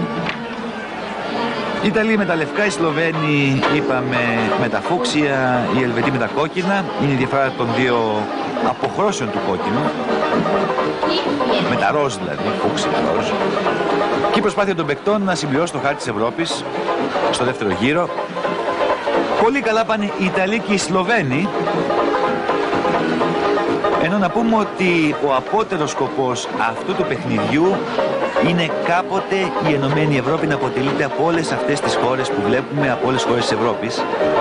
Η Ιταλία με τα λευκά, οι Σλοβαίνοι είπαμε με τα φούξια, οι Ελβετοί με τα κόκκινα. Είναι η διαφορά των δύο αποχρώσεων του κόκκινου. Με τα ροζ δηλαδή, φούξια ροζ. Και η προσπάθεια των παικτών να συμπληρώσει το χάρτη της Ευρώπης στο δεύτερο γύρο. Πολύ καλά πάνε οι Ιταλοί και οι Σλοβαίνοι. Ενώ να πούμε ότι ο απότερος σκοπός αυτού του παιχνιδιού είναι κάποτε η Ενωμένη Ευρώπη να αποτελείται από όλες αυτές τις χώρες που βλέπουμε, από όλες τις χώρες της Ευρώπης.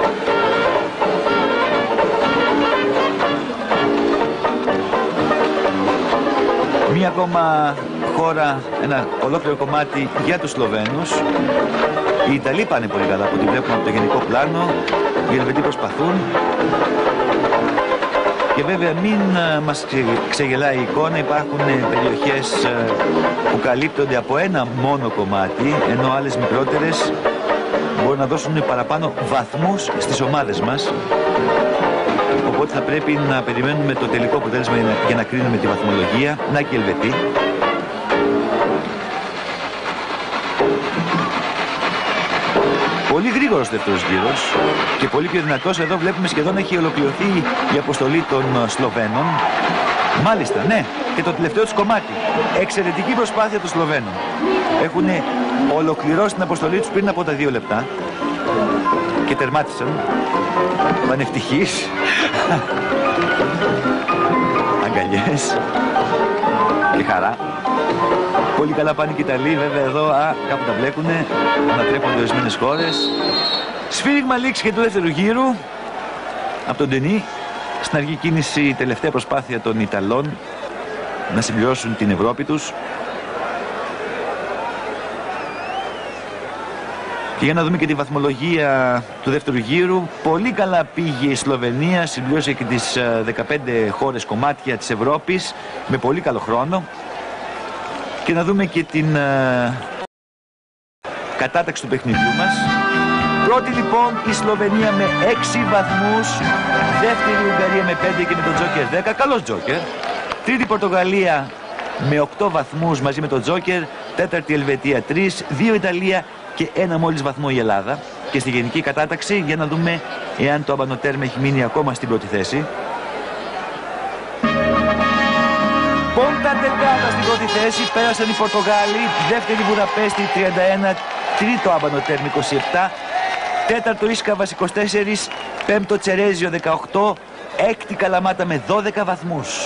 Μία ακόμα χώρα, ένα ολόκληρο κομμάτι για τους Σλοβαίνους. Οι Ιταλοί πάνε πολύ καλά, από ό,τι βλέπουμε από το γενικό πλάνο. Οι Ελβετοί προσπαθούν. Και βέβαια μην uh, μας ξεγελάει η εικόνα, υπάρχουν περιοχές uh, που καλύπτονται από ένα μόνο κομμάτι, ενώ άλλες μικρότερες μπορούν να δώσουν παραπάνω βαθμούς στις ομάδες μας. Οπότε θα πρέπει να περιμένουμε το τελικό αποτέλεσμα για να κρίνουμε τη βαθμολογία. Να και Ελβετοί. Πολύ γρήγορος δεύτερος γύρος και πολύ πιο δυνατός. Εδώ βλέπουμε σχεδόν έχει ολοκληρωθεί η αποστολή των Σλοβαίνων. Μάλιστα, ναι, και το τελευταίο τους κομμάτι. Εξαιρετική προσπάθεια των Σλοβαίνων. Έχουν ολοκληρώσει την αποστολή τους πριν από τα δύο λεπτά και τερμάτισαν. Πανευτυχείς. Αγκαλιές και χαρά. Πολύ καλά πάνε και οι Ιταλοί, βέβαια εδώ, α, κάπου τα μπλέκουνε, ανατρέπονται ορισμένες χώρες. Σφύριγμα λήξη και του δεύτερου γύρου από τον Ντενί. Στην αρχή κίνηση η τελευταία προσπάθεια των Ιταλών να συμπληρώσουν την Ευρώπη τους. Και για να δούμε και τη βαθμολογία του δεύτερου γύρου. Πολύ καλά πήγε η Σλοβενία, συμπλήρωσε και τις δεκαπέντε χώρες κομμάτια της Ευρώπης με πολύ καλό χρόνο. Και να δούμε και την uh, κατάταξη του παιχνιδιού μας. Πρώτη λοιπόν η Σλοβενία με έξι βαθμούς. Δεύτερη η Ουγγαρία με πέντε και με τον Τζόκερ δέκα. Καλός Τζόκερ. Τρίτη η Πορτογαλία με οκτώ βαθμούς μαζί με τον Τζόκερ. Τέταρτη η Ελβετία τρία. Δύο Ιταλία και ένα μόλις βαθμό η Ελλάδα. Και στη γενική κατάταξη για να δούμε εάν το Αμπανοτέρμ έχει μείνει ακόμα στην πρώτη θέση. Πόντα Τελγάδα στην πρώτη θέση, πέρασαν οι Πορτογάλοι, δεύτερη Βουδαπέστη τριάντα ένα, τρίτο Αμπανοτέρμ είκοσι επτά τέταρτο Ίσκαβας είκοσι τέσσερα, πέμπτο Τσερέζιο δεκαοκτώ, έκτη Καλαμάτα με δώδεκα βαθμούς.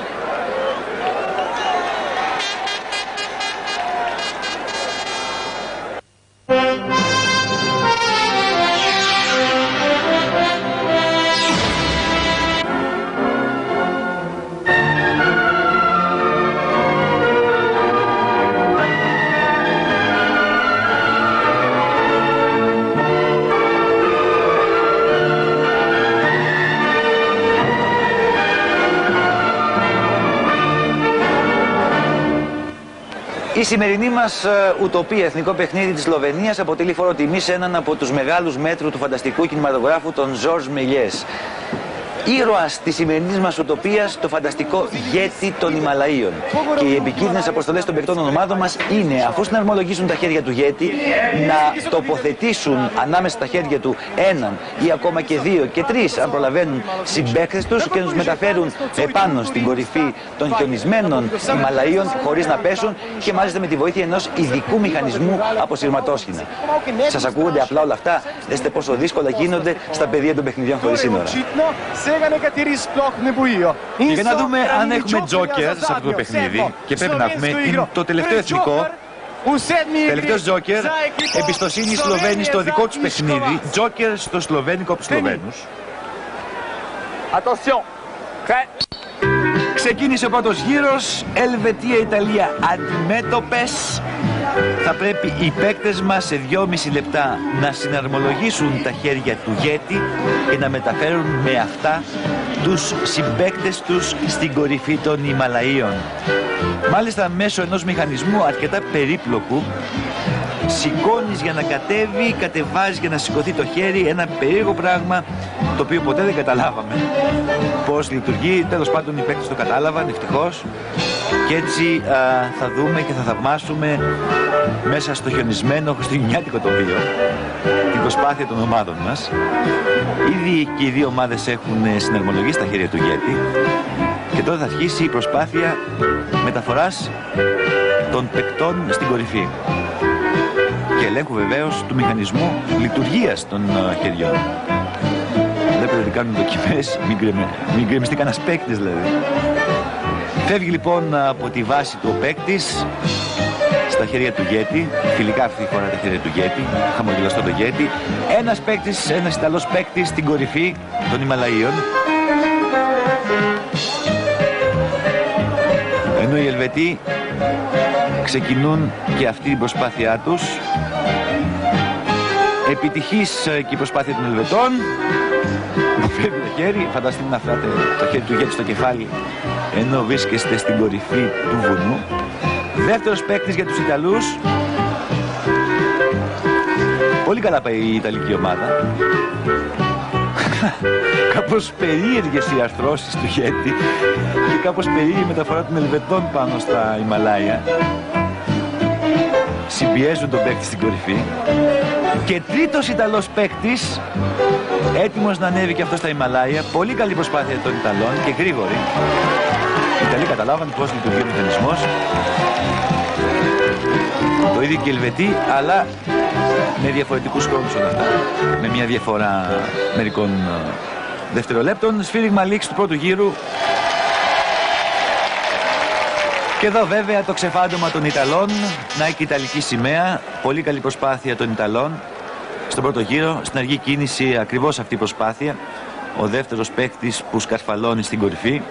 Η σημερινή μας uh, ουτοπία, εθνικό παιχνίδι της Σλοβενίας, αποτελεί φόρο τιμή σε έναν από τους μεγάλους μέτρου του φανταστικού κινηματογράφου, τον Ζορζ Μελιές. Ήρωας της σημερινής μας ουτοπίας, το φανταστικό γέτη των Ιμαλαίων. Και οι επικίνδυνες αποστολές των παικτών των ομάδων μας είναι, αφού συναρμολογήσουν τα χέρια του γέτη, να τοποθετήσουν ανάμεσα στα χέρια του έναν ή ακόμα και δύο και τρεις, αν προλαβαίνουν, συμπαίκτες τους και να τους μεταφέρουν επάνω στην κορυφή των χιονισμένων Ιμαλαίων χωρίς να πέσουν και μάλιστα με τη βοήθεια ενός ειδικού μηχανισμού από σειρματόσχηνα. Σας ακούγονται απλά όλα αυτά? Δέστε πόσο δύσκολα γίνονται στα πεδία των παιχνιδιών χωρίς σύνορα. Και για να δούμε αν έχουμε τζόκερ σε αυτό το παιχνίδι, και πρέπει να έχουμε, είναι το τελευταίο εθνικό, τελευταίος τζόκερ, εμπιστοσύνη Σλοβαίνοι στο δικό τους παιχνίδι, τζόκερ στο σλοβένικο από τους Σλοβαίνους. Ξεκίνησε ο πρώτος γύρος, Ελβετία-Ιταλία αντιμέτωπες. Θα πρέπει οι παίκτες μας σε δυόμιση λεπτά να συναρμολογήσουν τα χέρια του γέτη και να μεταφέρουν με αυτά τους συμπαίκτες τους στην κορυφή των Ιμαλαίων. Μάλιστα μέσω ενός μηχανισμού αρκετά περίπλοκου, σηκώνεις για να κατέβει, κατεβάζεις για να σηκωθεί το χέρι, ένα περίεργο πράγμα το οποίο ποτέ δεν καταλάβαμε πώς λειτουργεί. Τέλος πάντων οι παίκτες το κατάλαβαν ευτυχώς και έτσι α, θα δούμε και θα θαυμάσουμε μέσα στο χιονισμένο χριστουγεννιάτικο τοπίο την προσπάθεια των ομάδων μας. Ήδη και οι δύο ομάδες έχουν συναρμολογήσει τα χέρια του γέτη και τώρα θα αρχίσει η προσπάθεια μεταφοράς των παικτών στην κορυφή και ελέγχου βεβαίως του μηχανισμού λειτουργίας των uh, χεριών. Βλέπετε ότι κάνουν δοκιμές, μην, γκρεμε, μην γκρεμιστεί κανένας παίκτης δηλαδή. Φεύγει λοιπόν από τη βάση του ο παίκτης στα χέρια του γέτη, φιλικά αυτή τη φορά τα χέρια του γέτη, χαμογελαστό το γέτη. Ένας παίκτης, ένας Ιταλός παίκτης στην κορυφή των Ιμαλαίων. Ενώ οι Ελβετοί ξεκινούν και αυτή την προσπάθειά τους. Επιτυχής και η προσπάθεια των Ελβετών. Φεύγει το χέρι, φανταστείτε να φράτε το χέρι του γέτη στο κεφάλι ενώ βρίσκεστε στην κορυφή του βουνού. Δεύτερος παίκτης για τους Ιταλούς. Πολύ καλά πάει η Ιταλική ομάδα. Κάπως περίεργες οι αρθρώσεις του γέτη και κάπως περίεργη μεταφορά των Ελβετών πάνω στα Ιμαλάια. Συμπιέζουν τον παίκτη στην κορυφή. Και τρίτος Ιταλός παίκτης, έτοιμος να ανέβει και αυτό στα Ιμαλάια. Πολύ καλή προσπάθεια των Ιταλών και γρήγορη. Οι Ιταλοί καταλάβαν πώς λειτουργεί ο μηχανισμός. Το ίδιο και οι Ελβετοί, αλλά με διαφορετικούς χρόνους όλα αυτά. Με μια διαφορά μερικών δευτερολέπτων. Σφύριγμα λήξη του πρώτου γύρου. Και εδώ βέβαια το ξεφάντωμα των Ιταλών. Να έχει η Ιταλική σημαία. Πολύ καλή προσπάθεια των Ιταλών στον πρώτο γύρο. Στην αργή κίνηση ακριβώς αυτή η προσπάθεια. Ο δεύτερος παίκτης που σκαρφαλώνει στην κορυφή.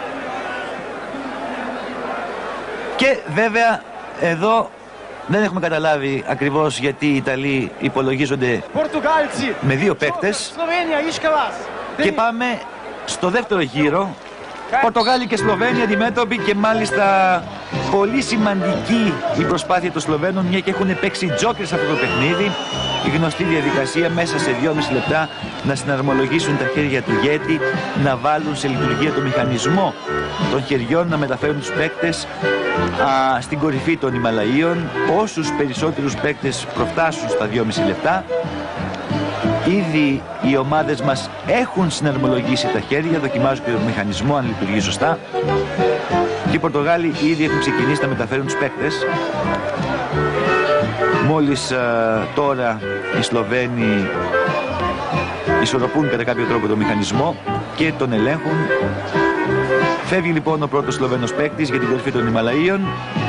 Και βέβαια εδώ δεν έχουμε καταλάβει ακριβώς γιατί οι Ιταλοί υπολογίζονται με δύο παίκτες. Και πάμε στο δεύτερο γύρο. Πορτογάλοι και Σλοβαίνοι αντιμέτωποι και μάλιστα πολύ σημαντική η προσπάθεια των Σλοβαίνων, μια και έχουν παίξει τζόκερ σε αυτό το παιχνίδι. Η γνωστή διαδικασία μέσα σε δυόμιση λεπτά να συναρμολογήσουν τα χέρια του γέτη, να βάλουν σε λειτουργία το μηχανισμό των χεριών, να μεταφέρουν τους παίκτες α, στην κορυφή των Ιμαλαίων. Όσους περισσότερους παίκτες προφτάσουν στα δυόμιση λεπτά. Ήδη οι ομάδες μας έχουν συναρμολογήσει τα χέρια, δοκιμάζουν και το μηχανισμό αν λειτουργεί σωστά. Και οι Πορτογάλοι ήδη έχουν ξεκινήσει να μεταφέρουν τους παίκτες. Μόλις α, τώρα οι Σλοβαίνοι ισορροπούν κατά κάποιο τρόπο το μηχανισμό και τον ελέγχουν. Φεύγει λοιπόν ο πρώτος Σλοβαίνος παίκτης για την κορυφή των Ιμαλαίων.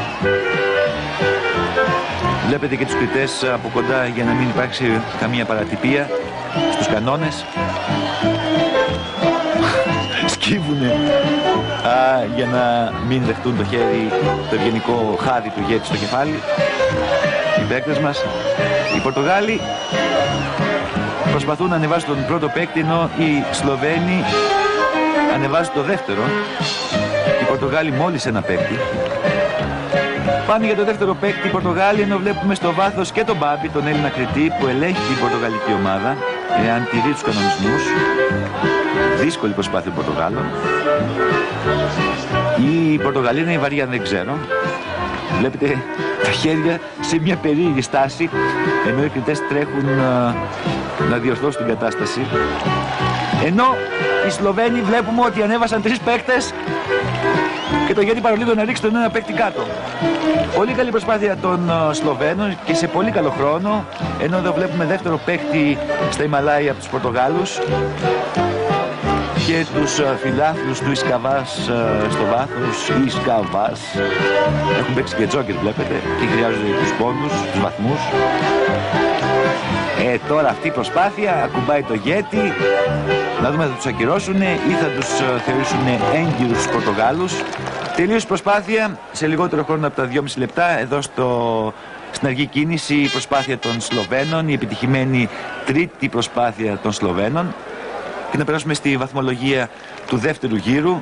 Βλέπετε και τους κριτές από κοντά για να μην υπάρξει καμία παρατυπία στους κανόνες. Σκύβουνε α, για να μην δεχτούν το χέρι, το ευγενικό χάδι του ηγέτη στο κεφάλι. Οι παίκτες μας, οι Πορτογάλοι, προσπαθούν να ανεβάσουν τον πρώτο παίκτη, ενώ οι Σλοβαίνοι ανεβάζουν το δεύτερο. Οι Πορτογάλοι μόλις ένα παίκτη. Πάνε για το δεύτερο παίκτη οι Πορτογάλοι, ενώ βλέπουμε στο βάθος και τον Μπάμπη, τον Έλληνα κριτή, που ελέγχει την πορτογαλική ομάδα, εάν τηρεί τους κανονισμούς. Δύσκολη προσπάθεια των Πορτογάλων. Η Πορτογαλία είναι η βαριά, δεν ξέρω. Βλέπετε τα χέρια σε μια περίεργη στάση, ενώ οι κριτές τρέχουν α, να διορθώσουν την κατάσταση. Ενώ οι Σλοβαίνοι βλέπουμε ότι ανέβασαν τρεις παίκτες και το ηγέτη παρολίγο να ρίξει τον ένα παίκτη κάτω. Πολύ καλή προσπάθεια των uh, Σλοβαίνων και σε πολύ καλό χρόνο, ενώ εδώ βλέπουμε δεύτερο παίκτη στα Ιμαλάια από τους Πορτογάλους και τους uh, φιλάθλους του Ισκαβάς uh, στο βάθος. Οι Ισκαβάς έχουν παίξει και τζόκερ, βλέπετε, και χρειάζονται τους πόντους, τους βαθμούς. Ε, τώρα αυτή η προσπάθεια ακουμπάει το ηγέτη. Να δούμε αν θα τους ακυρώσουν ή θα τους uh, θεωρήσουν έγκυρους τους Πορτογάλους. Τελείωσε η προσπάθεια σε λιγότερο χρόνο από τα δυόμιση λεπτά. Εδώ στο, στην αργή κίνηση η προσπάθεια των Σλοβαίνων, η επιτυχημένη τρίτη προσπάθεια των Σλοβαίνων. Και να περάσουμε στη βαθμολογία του δεύτερου γύρου.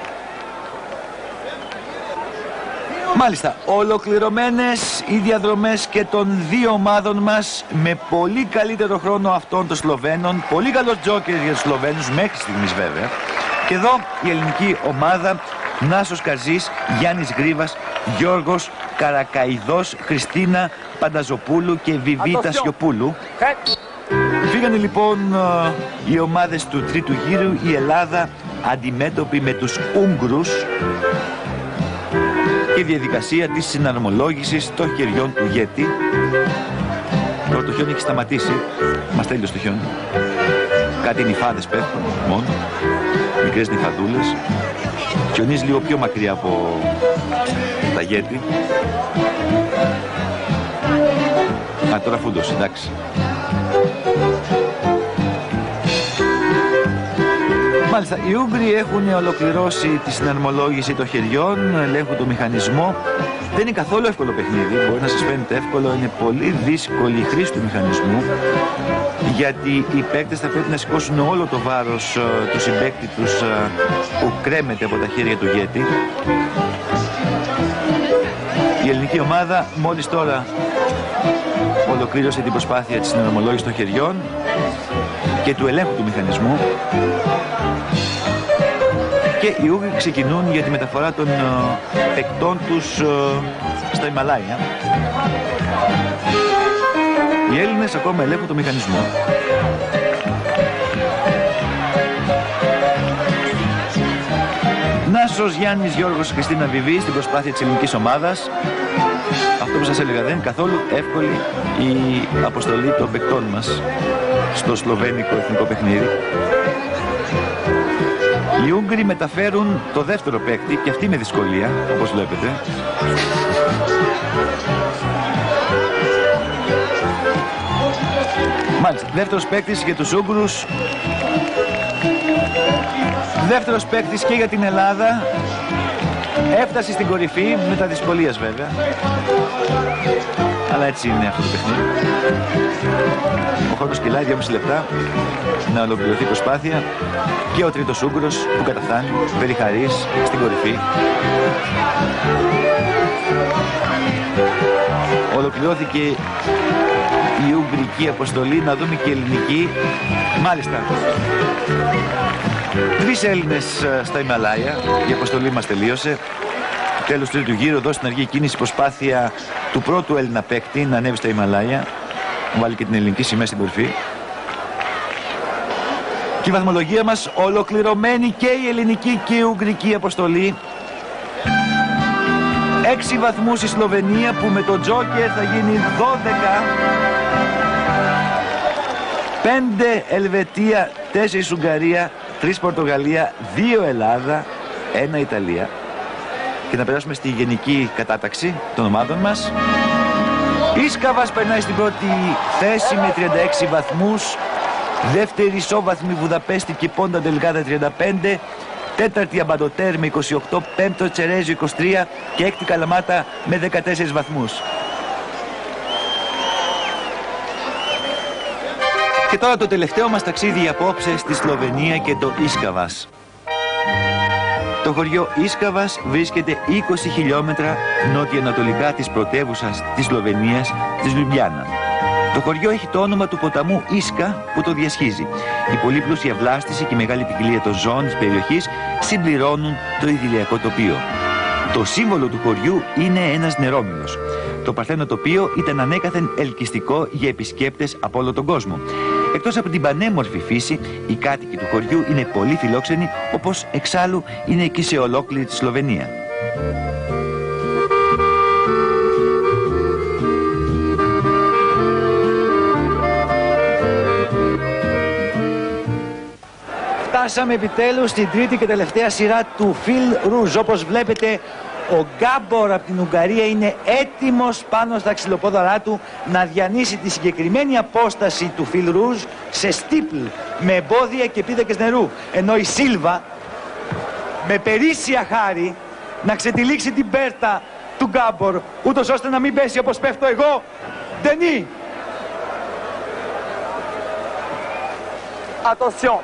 Μάλιστα, ολοκληρωμένες οι διαδρομές και των δύο ομάδων μας, με πολύ καλύτερο χρόνο αυτών των Σλοβαίνων. Πολύ καλός τζόκερ για τους Σλοβαίνους μέχρι στιγμής βέβαια. Και εδώ η ελληνική ομάδα: Νάσος Καζής, Γιάννης Γρίβας, Γιώργος Καρακαϊδός, Χριστίνα Πανταζοπούλου και Βιβίτα Σιωπούλου. Φύγανε λοιπόν οι ομάδες του τρίτου γύρου. Η Ελλάδα αντιμέτωπη με τους Ούγγρους και η διαδικασία της συναρμολόγησης των χεριών του ηγέτη. Τώρα το χιόνι έχει σταματήσει. Μας τέλειωσε το χιόνι. Κάτι νυφάδες πέφτουν μόνο, μικρές νυφαδούλες. Χιονίζει λίγο πιο μακριά από τα γέτη. Α, τώρα φούντωσε, εντάξει. Μάλιστα, οι Ούγγροι έχουν ολοκληρώσει τη συναρμολόγηση των χεριών, ελέγχουν το μηχανισμό. Δεν είναι καθόλου εύκολο παιχνίδι, μπορεί να σας φαίνεται εύκολο, είναι πολύ δύσκολη η χρήση του μηχανισμού, γιατί οι παίκτες θα πρέπει να σηκώσουν όλο το βάρος uh, του συμπαίκτη τους uh, που κρέμεται από τα χέρια του ηγέτη. Η ελληνική ομάδα μόλις τώρα ολοκλήρωσε την προσπάθεια της συναρμολόγησης των χεριών και του ελέγχου του μηχανισμού. Και οι Ούγγροι ξεκινούν για τη μεταφορά των uh, παικτών τους uh, στα Ιμαλάια. Οι Έλληνες ακόμα ελέγχουν το μηχανισμό. Νάσος, Γιάννης, Γιώργος, Χριστίνα, Βιβί στην προσπάθεια της ελληνικής ομάδας. Αυτό που σας έλεγα, δεν είναι καθόλου εύκολη η αποστολή των παικτών μας στο σλοβένικο εθνικό παιχνίδι. Οι Ούγγροι μεταφέρουν το δεύτερο παίκτη και αυτή με δυσκολία, όπως βλέπετε. Μάλιστα, δεύτερος παίκτης για τους Ούγγρους. Δεύτερος παίκτης και για την Ελλάδα. Έφτασε στην κορυφή, με τα δυσκολίας βέβαια. Αλλά έτσι είναι αυτό το παιχνίδι. Ο χρόνος κυλάει δυόμιση λεπτά να ολοκληρωθεί η προσπάθεια. Και ο τρίτος Ούγγρος που καταφτάνει, Περιχαρής, στην κορυφή. Ολοκληρώθηκε η ουγγρική αποστολή, να δούμε και η ελληνική. Μάλιστα, τρεις Έλληνες στα Ιμαλάια, η αποστολή μας τελείωσε. Τέλος του τρίτου γύρου, εδώ στην αργή κίνηση προσπάθεια του πρώτου Έλληνα παίκτη να ανέβει στα Ιμαλάια. Βάλει και την ελληνική σημαία στην κορυφή. Και η βαθμολογία μας ολοκληρωμένη, και η ελληνική και η ουγγρική αποστολή. έξι βαθμούς η Σλοβενία που με το Τζόκερ θα γίνει δώδεκα. πέντε Ελβετία, τέσσερα Ουγγαρία, τρία Πορτογαλία, δύο Ελλάδα, ένα Ιταλία. Και να περάσουμε στη γενική κατάταξη των ομάδων μας. Ίσκαβας περνάει στην πρώτη θέση με τριάντα έξι βαθμούς. Δεύτερη ισόβαθμη Βουδαπέστη και Πόντα Ντελγάδα τριάντα πέντε. Τέταρτη Αμπαντοτέρ με είκοσι οκτώ. Πέμπτο Τσερέζιο είκοσι τρία. Και έκτη Καλαμάτα με δεκατέσσερις βαθμούς. Και τώρα το τελευταίο μας ταξίδι απόψε στη Σλοβενία και το Ίσκαβας. Το χωριό Ίσκαβας βρίσκεται είκοσι χιλιόμετρα νότια-ανατολικά της πρωτεύουσας της Σλοβενίας, της Λιουμπλιάνα. Το χωριό έχει το όνομα του ποταμού Ίσκα που το διασχίζει. Η πολύπλουσια βλάστηση και η μεγάλη ποικιλία των ζώων της περιοχής συμπληρώνουν το ιδηλιακό τοπίο. Το σύμβολο του χωριού είναι ένας νερόμυλος. Το παρθένο τοπίο ήταν ανέκαθεν ελκυστικό για επισκέπτες από όλο τον κόσμο. Εκτός από την πανέμορφη φύση, οι κάτοικοι του χωριού είναι πολύ φιλόξενοι, όπως εξάλλου είναι εκεί σε ολόκληρη τη Σλοβενία. Φτάσαμε επιτέλους στην τρίτη και τελευταία σειρά του Φιλ Ρουζ. Όπως βλέπετε, ο Γκάμπορ από την Ουγγαρία είναι έτοιμος πάνω στα ξυλοπόδαρά του να διανύσει τη συγκεκριμένη απόσταση του Φιλ Ρουζ σε στίπλ με εμπόδια και πίδακες νερού. Ενώ η Σίλβα με περίσσια χάρη να ξετυλίξει την πέρτα του Γκάμπορ, ούτως ώστε να μην πέσει όπως πέφτω εγώ. Ντενί! Attention!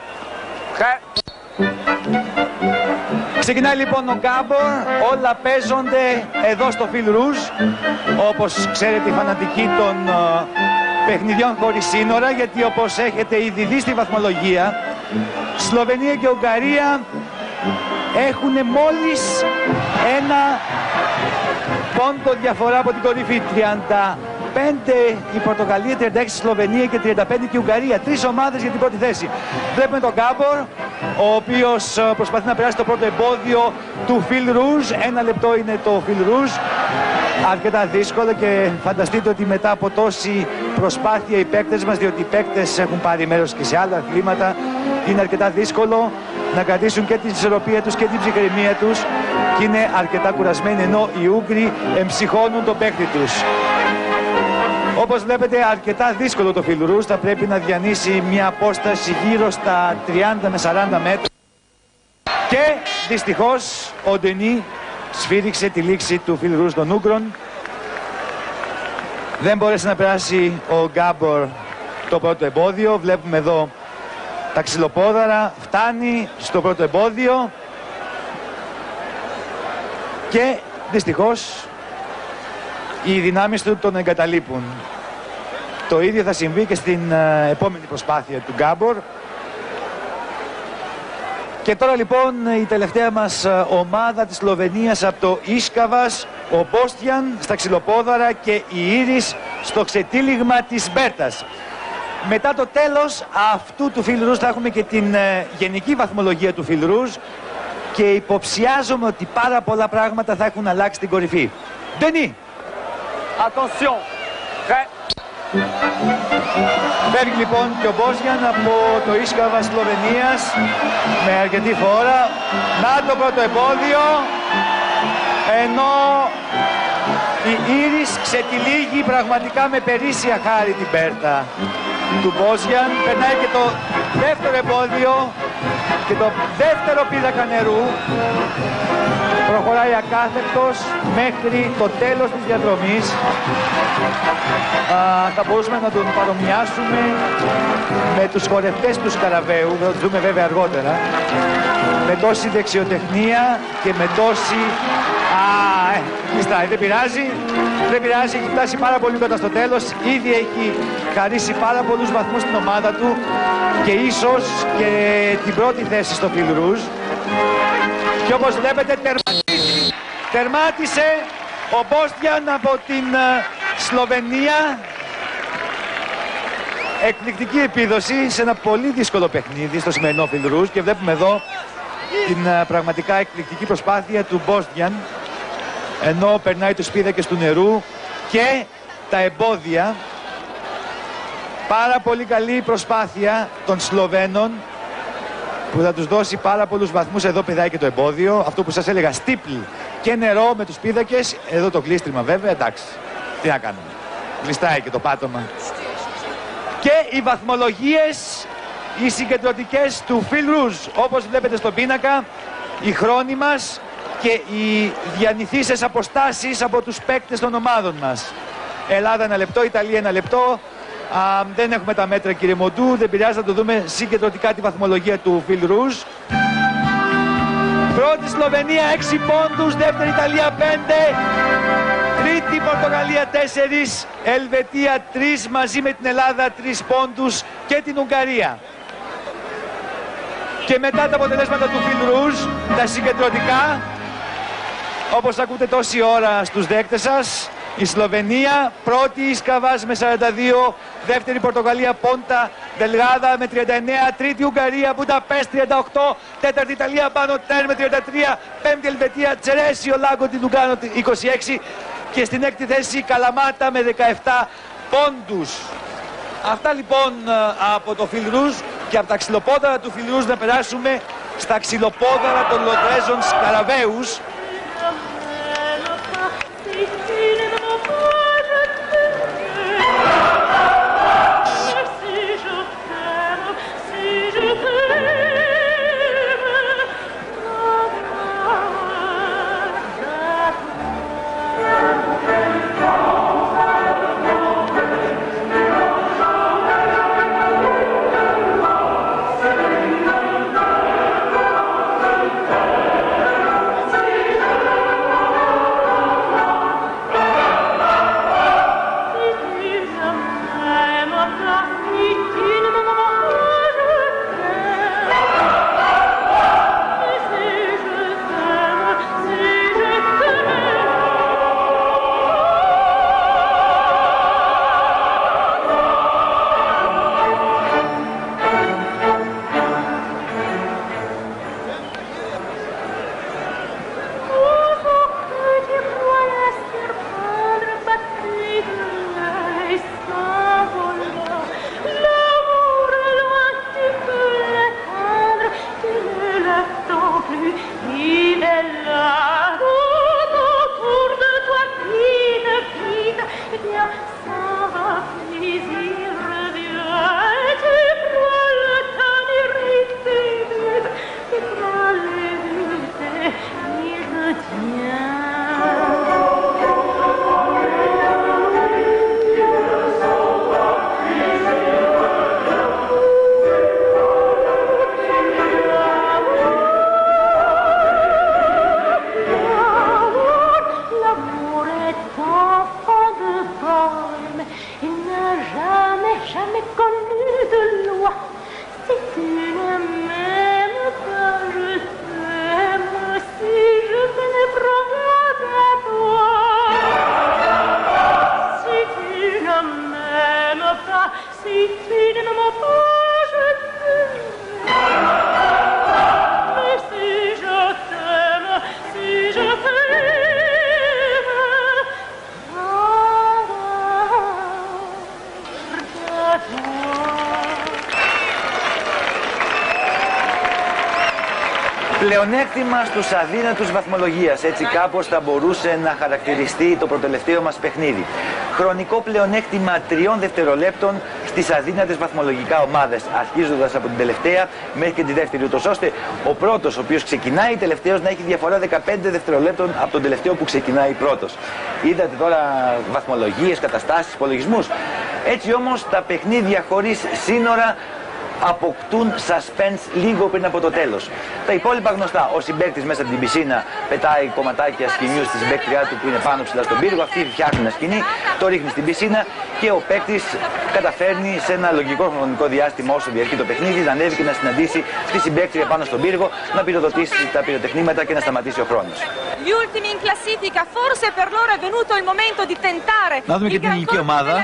Ξεκινάει λοιπόν ο Γκάμπορ, όλα παίζονται εδώ στο Φιλ Ρουζ. Όπως ξέρετε, οι φανατικοί των uh, παιχνιδιών χωρίς σύνορα, γιατί όπως έχετε ήδη δει στη βαθμολογία, Σλοβενία και Ουγγαρία έχουν μόλις ένα πόντο διαφορά από την κορυφή. τριάντα πέντε η Πορτογαλία, τριάντα έξι η Σλοβενία και τριάντα πέντε και η Ουγγαρία. Τρεις ομάδες για την πρώτη θέση. Βλέπουμε τον Γκάμπορ, ο οποίος προσπαθεί να περάσει το πρώτο εμπόδιο του Φιλ Ρουζ. Ένα λεπτό είναι το Φιλ Ρουζ. Αρκετά δύσκολο και φανταστείτε ότι μετά από τόση προσπάθεια οι παίκτες μας, διότι οι παίκτες έχουν πάρει μέρος και σε άλλα αθλήματα, είναι αρκετά δύσκολο να κρατήσουν και την ισορροπία τους και την ψυχραιμία τους και είναι αρκετά κουρασμένοι, ενώ οι Ούγγροι εμψυχώνουν το παίκτη τους. Όπως βλέπετε, αρκετά δύσκολο το Φιλ Ρουζ, θα πρέπει να διανύσει μια απόσταση γύρω στα τριάντα με σαράντα μέτρα. Και δυστυχώς ο Ντενί σφύριξε τη λήξη του Φιλ Ρουζ των Ούγγρων. Δεν μπόρεσε να περάσει ο Γκάμπορ το πρώτο εμπόδιο. Βλέπουμε εδώ τα ξυλοπόδαρα, φτάνει στο πρώτο εμπόδιο και δυστυχώς οι δυνάμεις του τον εγκαταλείπουν. Το ίδιο θα συμβεί και στην uh, επόμενη προσπάθεια του Γκάμπορ. Και τώρα λοιπόν η τελευταία μας uh, ομάδα της Σλοβενίας από το Ίσκαβας, ο Μπόστιαν στα ξυλοπόδαρα και η Ήρις στο ξετύλιγμα της Μπέρτας. Μετά το τέλος αυτού του Φιλ Ρουζ θα έχουμε και την uh, γενική βαθμολογία του Φιλ Ρουζ και υποψιάζομαι ότι πάρα πολλά πράγματα θα έχουν αλλάξει στην κορυφή. Ντενί! Attention! Φεύγει λοιπόν και ο Μπόστιαν από το Ίσκαβα Σλοβενίας με αρκετή φόρα. Να το πρώτο εμπόδιο, ενώ η Ήρις ξετυλίγει πραγματικά με περίσσια χάρη την πέρτα του Μπόστιαν. Περνάει και το δεύτερο εμπόδιο και το δεύτερο πίδακα νερού. Προχωράει ακάθεκτος μέχρι το τέλος της διαδρομής. Α, θα μπορούσαμε να τον παρομοιάσουμε με τους χορευτές του Σκαραβαίου, θα τους δούμε βέβαια αργότερα. Με τόση δεξιοτεχνία και με τόση... Α, ε, μιστάει, δεν πειράζει, δεν πειράζει, έχει φτάσει πάρα πολύ κοντά στο τέλος. Ήδη έχει χαρίσει πάρα πολλούς βαθμούς στην ομάδα του και ίσως και την πρώτη θέση στο Φιλ Ρουζ. Και όπως βλέπετε τερματίζει, τερμάτισε ο Μπόστιαν από την Σλοβενία. Εκπληκτική επίδοση σε ένα πολύ δύσκολο παιχνίδι στο σημερινό Φιλ Ρουζ και βλέπουμε εδώ την πραγματικά εκπληκτική προσπάθεια του Μπόστιαν. ενώ περνάει τους πίδακες του νερού και τα εμπόδια. Πάρα πολύ καλή προσπάθεια των Σλοβαίνων που θα τους δώσει πάρα πολλούς βαθμούς. Εδώ πηδάει και το εμπόδιο, αυτό που σας έλεγα, στίπλη και νερό με τους πίδακες. Εδώ το κλείστριμα βέβαια, εντάξει, τι να κάνουμε, γλιστράει και το πάτωμα. Και οι βαθμολογίες, οι συγκεντρωτικές του Φιλ Ρουζ, όπως βλέπετε στον πίνακα, οι χρόνοι μας και οι διανυθήσεις αποστάσεις από τους παίκτες των ομάδων μας. Ελλάδα ένα λεπτό, Ιταλία ένα λεπτό. Α, δεν έχουμε τα μέτρα, κύριε Μοντού, δεν πειράζει, να το δούμε συγκεντρωτικά τη βαθμολογία του Φιλ Ρουζ. Πρώτη Σλοβενία έξι πόντους, δεύτερη Ιταλία πέντε, τρίτη Πορτογαλία τέσσερα, Ελβετία τρία μαζί με την Ελλάδα τρία πόντους και την Ουγγαρία. Και μετά τα αποτελέσματα του Φιλ Ρουζ, τα συγκεντρωτικά, όπως ακούτε τόση ώρα στους δέκτες σας, η Σλοβενία πρώτη, Ισκαβάς με σαράντα δύο, δεύτερη Πορτογαλία Πόντα Δελγάδα με τριάντα εννέα, τρίτη Ουγγαρία Μπουνταπέστ τριάντα οκτώ, τέταρτη Ιταλία Μπάνο Τέρ με τριάντα τρία, πέμπτη Ελβετία Τσερέσιο Λάγκο την Λουγκάνο είκοσι έξι και στην έκτη θέση Καλαμάτα με δεκαεπτά πόντους. Αυτά λοιπόν από το Φιλ Ρουζ, και από τα ξυλοπόδαρα του Φιλ Ρουζ να περάσουμε στα ξυλοπόδαρα των Λονδρέζων Σκαραβαίους. Πλεονέκτημα στους αδύνατους βαθμολογίας, έτσι κάπως θα μπορούσε να χαρακτηριστεί το προτελευταίο μας παιχνίδι. Χρονικό πλεονέκτημα τριών δευτερολέπτων στις αδύνατες βαθμολογικά ομάδες, αρχίζοντας από την τελευταία μέχρι και τη δεύτερη, ούτως ώστε ο πρώτος, ο οποίος ξεκινάει τελευταίος, να έχει διαφορά δεκαπέντε δευτερολέπτων από τον τελευταίο που ξεκινάει πρώτος. Είδατε τώρα βαθμολογίες, καταστάσεις, υπολογισμούς. Έτσι όμως τα παιχνίδια χωρίς σύνορα αποκτούν suspense λίγο πριν από το τέλος. Τα υπόλοιπα γνωστά. Ο συμπαίκτης μέσα από την πισίνα πετάει κομματάκια σκηνιού στη συμπαίκτριά του που είναι πάνω ψηλά στον πύργο. Αυτοί φτιάχνουν ένα σκηνή, το ρίχνει στην πισίνα και ο παίκτης καταφέρνει σε ένα λογικό χρονικό διάστημα όσο διαρκεί το παιχνίδι να ανέβει και να συναντήσει τη συμπαίκτρια πάνω στον πύργο, να πυροδοτήσει τα πυροτεχνήματα και να σταματήσει ο χρόνος. Να δούμε και την ελληνική ομάδα.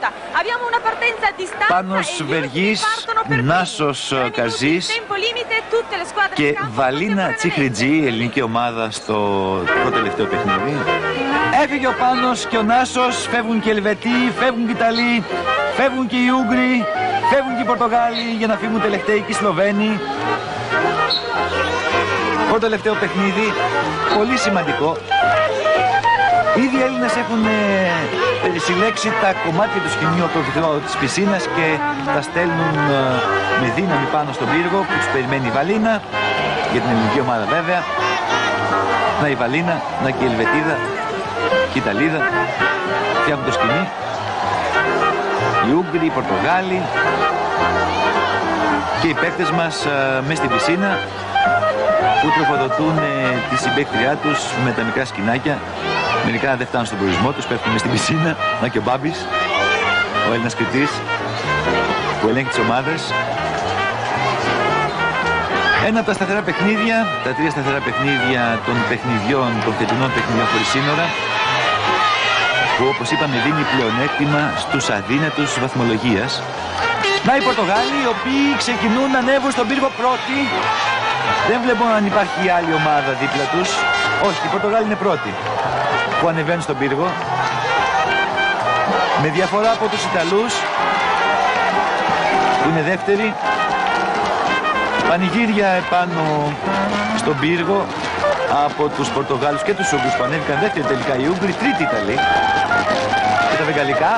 Πάνος Βεργής, Νάσος Καρζής και Βαλίνα Τσιχριτζή, η ελληνική ομάδα στο προτελευταίο παιχνίδι. Έφυγε ο Πάνος και ο Νάσος, φεύγουν και οι Ελβετοί, φεύγουν και οι Ιταλοί, φεύγουν και οι Ούγγροι, φεύγουν και οι Πορτογάλοι για να φύγουν τελευταίοι και οι Σλοβαίνοι. Προτελευταίο παιχνίδι, πολύ σημαντικό. Ήδη οι Έλληνες έχουν ε, συλλέξει τα κομμάτια του σκηνίου από της πισίνας και τα στέλνουν ε, με δύναμη πάνω στον πύργο που τους περιμένει η Βαλίνα, για την ελληνική ομάδα βέβαια. Να η Βαλίνα, να και η Ελβετίδα και η Ιταλίδα φτιάχνουν το σκηνή. Οι Ούγγροι, οι Πορτογάλοι και οι παίκτες μας ε, μέσα στην πισίνα που τροφοδοτούν ε, τη συμπαίκτριά τους με τα μικρά σκηνάκια. Μερικά δεν φτάνουν στον προορισμό τους, πέφτουν μες στην πισίνα. Να και ο Μπάμπης, ο Έλληνας κριτής που ελέγχει τις ομάδες. Ένα από τα σταθερά παιχνίδια, τα τρία σταθερά παιχνίδια των παιχνιδιών, των φετινών παιχνιδιών χωρίς σύνορα, που όπως είπαμε δίνει πλεονέκτημα στους αδύνατους βαθμολογίας. Να οι Πορτογάλοι, οι οποίοι ξεκινούν να ανέβουν στον πύργο πρώτοι. Δεν βλέπω αν υπάρχει άλλη ομάδα δίπλα τους. Όχι, οι Πορτογάλοι είναι πρώτοι που ανεβαίνουν στον πύργο, με διαφορά από τους Ιταλούς που είναι δεύτεροι. Πανηγύρια επάνω στον πύργο από τους Πορτογάλους και τους Ούγγρους που ανέβηκαν δεύτεροι τελικά, οι Ούγγροι τρίτη Ιταλοί, και τα βεγγαλικά.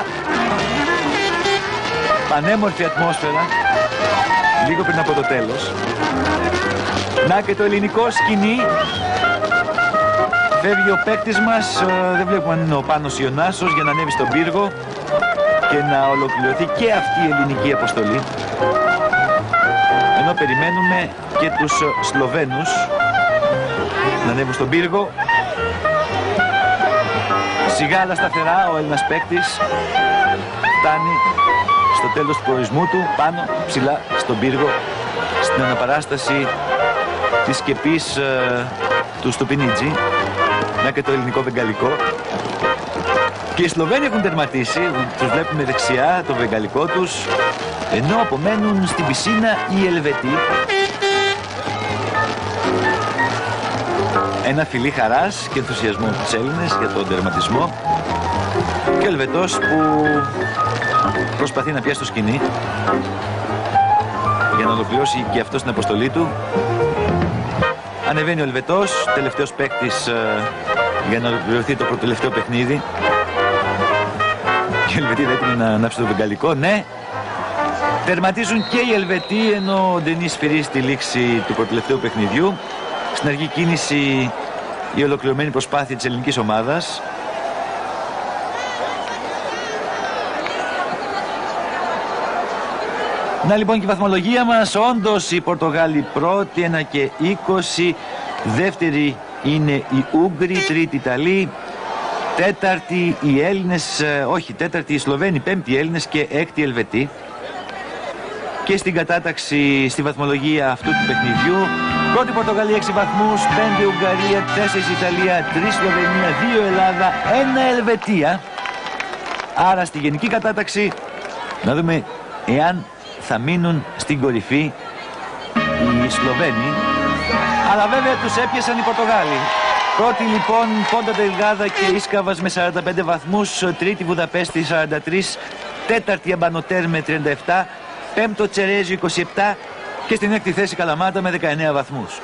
Πανέμορφη ατμόσφαιρα λίγο πριν από το τέλος. Να και το ελληνικό σκηνή. Φεύγει ο παίκτης μας, δεν βλέπουμε αν είναι ο Πάνος ή ο Νάσος, για να ανέβει στον πύργο και να ολοκληρωθεί και αυτή η ελληνική αποστολή. Ενώ περιμένουμε και τους Σλοβαίνους να ανέβουν στον πύργο. Σιγά αλλά σταθερά ο Έλληνας παίκτης φτάνει στο τέλος του προορισμού του, πάνω ψηλά στον πύργο, στην αναπαράσταση της σκεπής ε, του Στουπινίτζη. Να και το ελληνικό βεγγαλικό. Και οι Σλοβαίνοι έχουν τερματίσει, τους βλέπουμε δεξιά το βεγγαλικό τους, ενώ απομένουν στην πισίνα οι Ελβετοί. Ένα φιλί χαράς και ενθουσιασμού από τους Έλληνες για τον τερματισμό, και ο Ελβετός που προσπαθεί να πιάσει το σκηνή για να ολοκληρώσει και αυτός την αποστολή του. Ανεβαίνει ο Ελβετός, τελευταίος παίκτης ε, για να ολοκληρωθεί το προτελευταίο παιχνίδι. Και οι Ελβετοί έτοιμοι να ανάψουν το βεγγαλικό. Ναι, τερματίζουν και οι Ελβετοί, ενώ ο Ντενής σφυρίζει τη λήξη του προτελευταίου παιχνιδιού. Στην αργή κίνηση η ολοκληρωμένη προσπάθεια της ελληνικής ομάδας. Να λοιπόν και η βαθμολογία μας, όντως οι Πορτογάλοι πρώτοι, ένα και είκοσι, δεύτεροι είναι οι Ούγγροι, τρίτη Ιταλοί, τέταρτη οι Έλληνες, όχι τέταρτη οι Σλοβαίνοι, πέμπτη οι Έλληνες και έκτη Ελβετοί. Και στην κατάταξη, στη βαθμολογία αυτού του παιχνιδιού, πρώτη Πορτογαλία έξι βαθμούς, πέντε Ουγγαρία, τέσσερα Ιταλία, τρία Σλοβενία, δύο Ελλάδα, ένα Ελβετία. Άρα στη γενική κατάταξη να δούμε εάν θα μείνουν στην κορυφή οι Σλοβαίνοι, αλλά βέβαια τους έπιασαν οι Πορτογάλοι. Πρώτη λοιπόν Πόντα Ντελγάδα και Ίσκαβας με σαράντα πέντε βαθμούς, τρίτη Βουδαπέστη σαράντα τρία, τέταρτη Αμπανοτέρ με τριάντα επτά, πέμπτο Τσερέζιο είκοσι επτά και στην έκτη θέση Καλαμάτα με δεκαεννέα βαθμούς.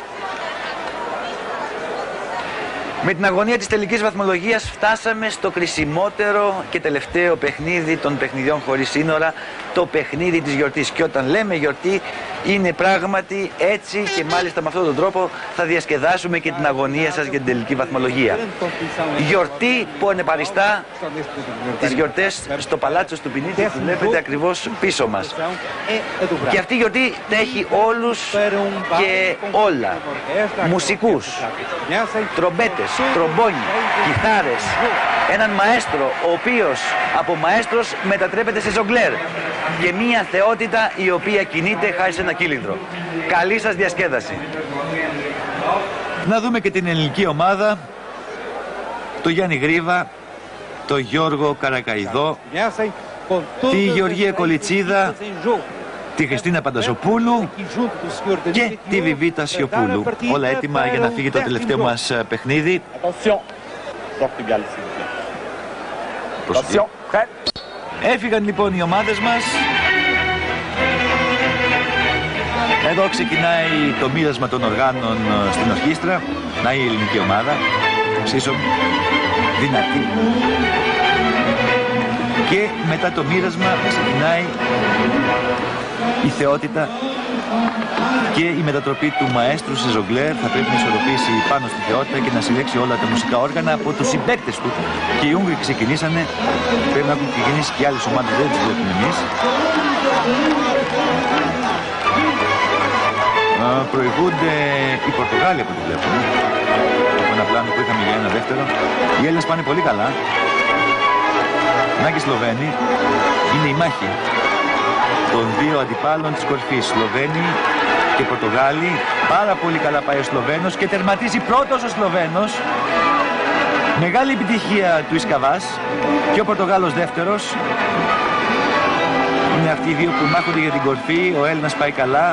Με την αγωνία της τελικής βαθμολογίας φτάσαμε στο κρισιμότερο και τελευταίο παιχνίδι των παιχνιδιών χωρίς σύνορα, το παιχνίδι της γιορτής. Και όταν λέμε γιορτή είναι πράγματι έτσι, και μάλιστα με αυτόν τον τρόπο θα διασκεδάσουμε και την αγωνία σας για την τελική βαθμολογία. Γιορτή που ανεπαριστά τις γιορτές στο Παλάτσο Στουπινίτζη που βλέπετε ακριβώς πίσω μας. Και αυτή η γιορτή τα έχει όλους και όλα. Μουσικούς, τρομπέτες, τρομπόνι, κιθάρες, Έναν μαέστρο, ο οποίος από μαέστρος μετατρέπεται σε ζογκλέρ. Και μία θεότητα η οποία κινείται χάρη σε ένα κύλινδρο. Καλή σας διασκέδαση. Να δούμε και την ελληνική ομάδα. Το Γιάννη Γρίβα, το Γιώργο Καρακαϊδό, τη Γεωργία Κολιτσίδα, τη Χριστίνα Πανταζοπούλου και τη Βιβίτα Σιωπούλου. Όλα έτοιμα για να φύγει το τελευταίο μας παιχνίδι. Έφυγαν λοιπόν οι ομάδες μας. Εδώ ξεκινάει το μοίρασμα των οργάνων στην ορχήστρα. Να η ελληνική ομάδα, ψήσομη, δυνατή. Και μετά το μοίρασμα ξεκινάει η θεότητα και η μετατροπή του μαέστρου σε ζογκλέρ. Θα πρέπει να ισορροπήσει πάνω στη θεότητα και να συλλέξει όλα τα μουσικά όργανα από τους συμπαίκτες του. Και οι Ούγγροι ξεκινήσανε, πρέπει να έχουν ξεκινήσει και άλλες ομάδες, δεν τις βλέπουμε εμείς. Προηγούνται οι Πορτογάλοι από ό,τι βλέπουμε. Από ένα πλάνο που είχαμε για ένα δεύτερο. Οι Έλληνες πάνε πολύ καλά. Να και οι Σλοβαίνοι. Είναι η μάχη των δύο αντιπάλων της κορυφής. Σλοβαίνοι και Πορτογάλοι. Πάρα πολύ καλά πάει ο Σλοβαίνος και τερματίζει πρώτος ο Σλοβαίνος. Μεγάλη επιτυχία του Ισκαβάς και ο Πορτογάλος δεύτερος. Είναι αυτοί οι δύο που μάχονται για την κορυφή. Ο Έλληνας πάει καλά.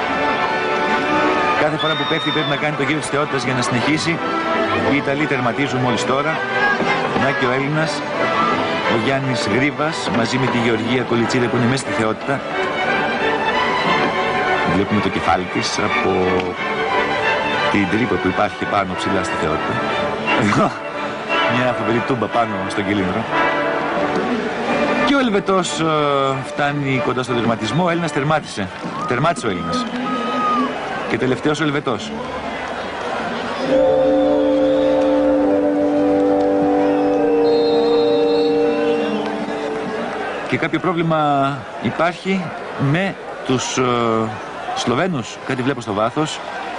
Κάθε φορά που πέφτει πρέπει να κάνει το γύρο της θεότητας για να συνεχίσει. Οι Ιταλοί τερματίζουν μόλις τώρα. Να και ο Έλληνας, ο Γιάννης Γρίβας, μαζί με τη Γεωργία Κολιτσίδα που είναι μέσα στη θεότητα. Βλέπουμε το κεφάλι της από την τρύπα που υπάρχει πάνω ψηλά στη θεότητα. Μια φοβερή τούμπα πάνω στον κύλινδρο. Και ο Ελβετός ε, φτάνει κοντά στον τερματισμό. Ο Έλληνας τερμάτισε. Τερμάτισε ο Έλληνας. Και τελευταίος ο Ελβετός. Και κάποιο πρόβλημα υπάρχει με τους ε, Σλοβαίνους. Κάτι βλέπω στο βάθος.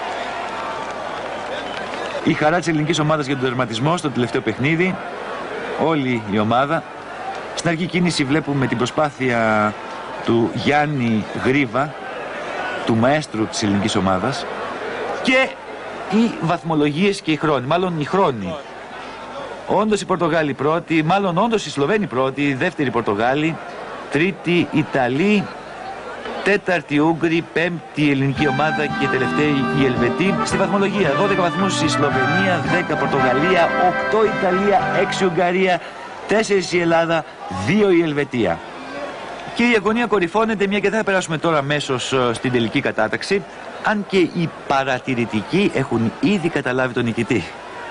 Η χαρά της ελληνικής ομάδας για τον τερματισμό στο τελευταίο παιχνίδι. Όλη η ομάδα. Στην αρχή κίνηση βλέπουμε την προσπάθεια του Γιάννη Γρίβα, του μαέστρου της ελληνικής ομάδας, και οι βαθμολογίες και οι χρόνοι, μάλλον οι χρόνοι. Όντως οι Πορτογάλοι πρώτοι, μάλλον όντως οι Σλοβαίνοι πρώτοι, δεύτερη Πορτογάλοι, τρίτη Ιταλοί, τέταρτη Ούγγροι, πέμπτη η ελληνική ομάδα και τελευταίοι οι Ελβετοί. Στη βαθμολογία δώδεκα βαθμούς η Σλοβενία, δέκα Πορτογαλία, οκτώ Ιταλία, έξι Ουγγαρία, τέσσερα η Ελλάδα, δύο η Ελβετία. Και η αγωνία κορυφώνεται, μια και θα περάσουμε τώρα αμέσως στην τελική κατάταξη, αν και οι παρατηρητικοί έχουν ήδη καταλάβει τον νικητή.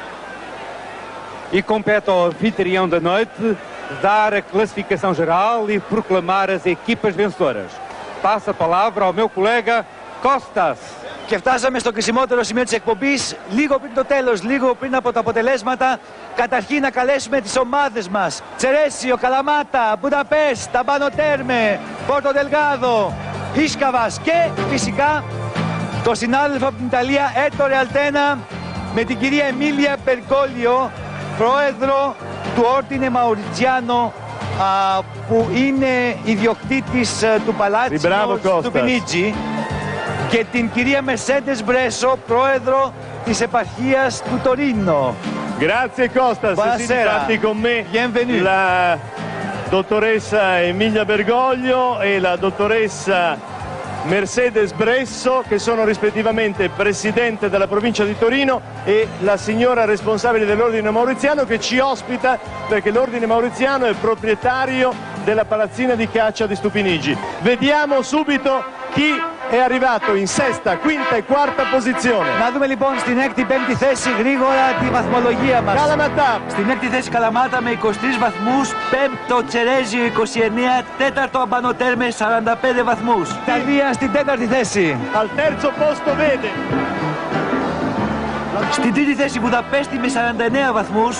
E compete ao anfitrião da noite dar a classificação geral e proclamar as equipas vencedoras. Passa a palavra ao meu colega Costas. Και φτάσαμε στο κρισιμότερο σημείο της εκπομπής, λίγο πριν το τέλος, λίγο πριν από τα αποτελέσματα. Καταρχήν να καλέσουμε τις ομάδες μας. Τσερέσιο, Καλαμάτα, Μπουδαπέστ, Ταμπάνο Τέρμε, Πόρτο Δελγάδο, Ίσκαβας και φυσικά το συνάδελφο από την Ιταλία, Έτορε Αλτένα, με την κυρία Εμίλια Περκόλιο, πρόεδρο του Ordine Mauriziano, που είναι ιδιοκτήτης του Παλάτσιο του Πινίτζι, και την κυρία Mercedes Bresso, πρόεδρο της επαρχίας του Τωρίνο. Grazie Costas, siete stati con me Bienvenue. la dottoressa Emilia Bergoglio e la dottoressa Mercedes Bresso, che sono rispettivamente presidente della provincia di Torino e la signora responsabile dell'Ordine Mauriziano, che ci ospita perché l'Ordine Mauriziano è proprietario della palazzina di caccia di Stupinigi. Vediamo subito chi è arrivato in sesta, quinta e quarta posizione. Να δούμε λοιπόν στην έκτη πέμπτη θέση γρήγορα τη βαθμολογία μας. Καλαματά. Στην έκτη θέση Καλαμάτα με είκοσι τρεις βαθμούς, πέμπτο Τσερέζιο είκοσι εννέα, τέταρτο Αμπανοτέρ με σαράντα πέντε βαθμούς. Ιταλία στην τέταρτη θέση. Al terzo posto vede. Στην τρίτη θέση Βουδαπέστη με σαράντα εννέα βαθμούς.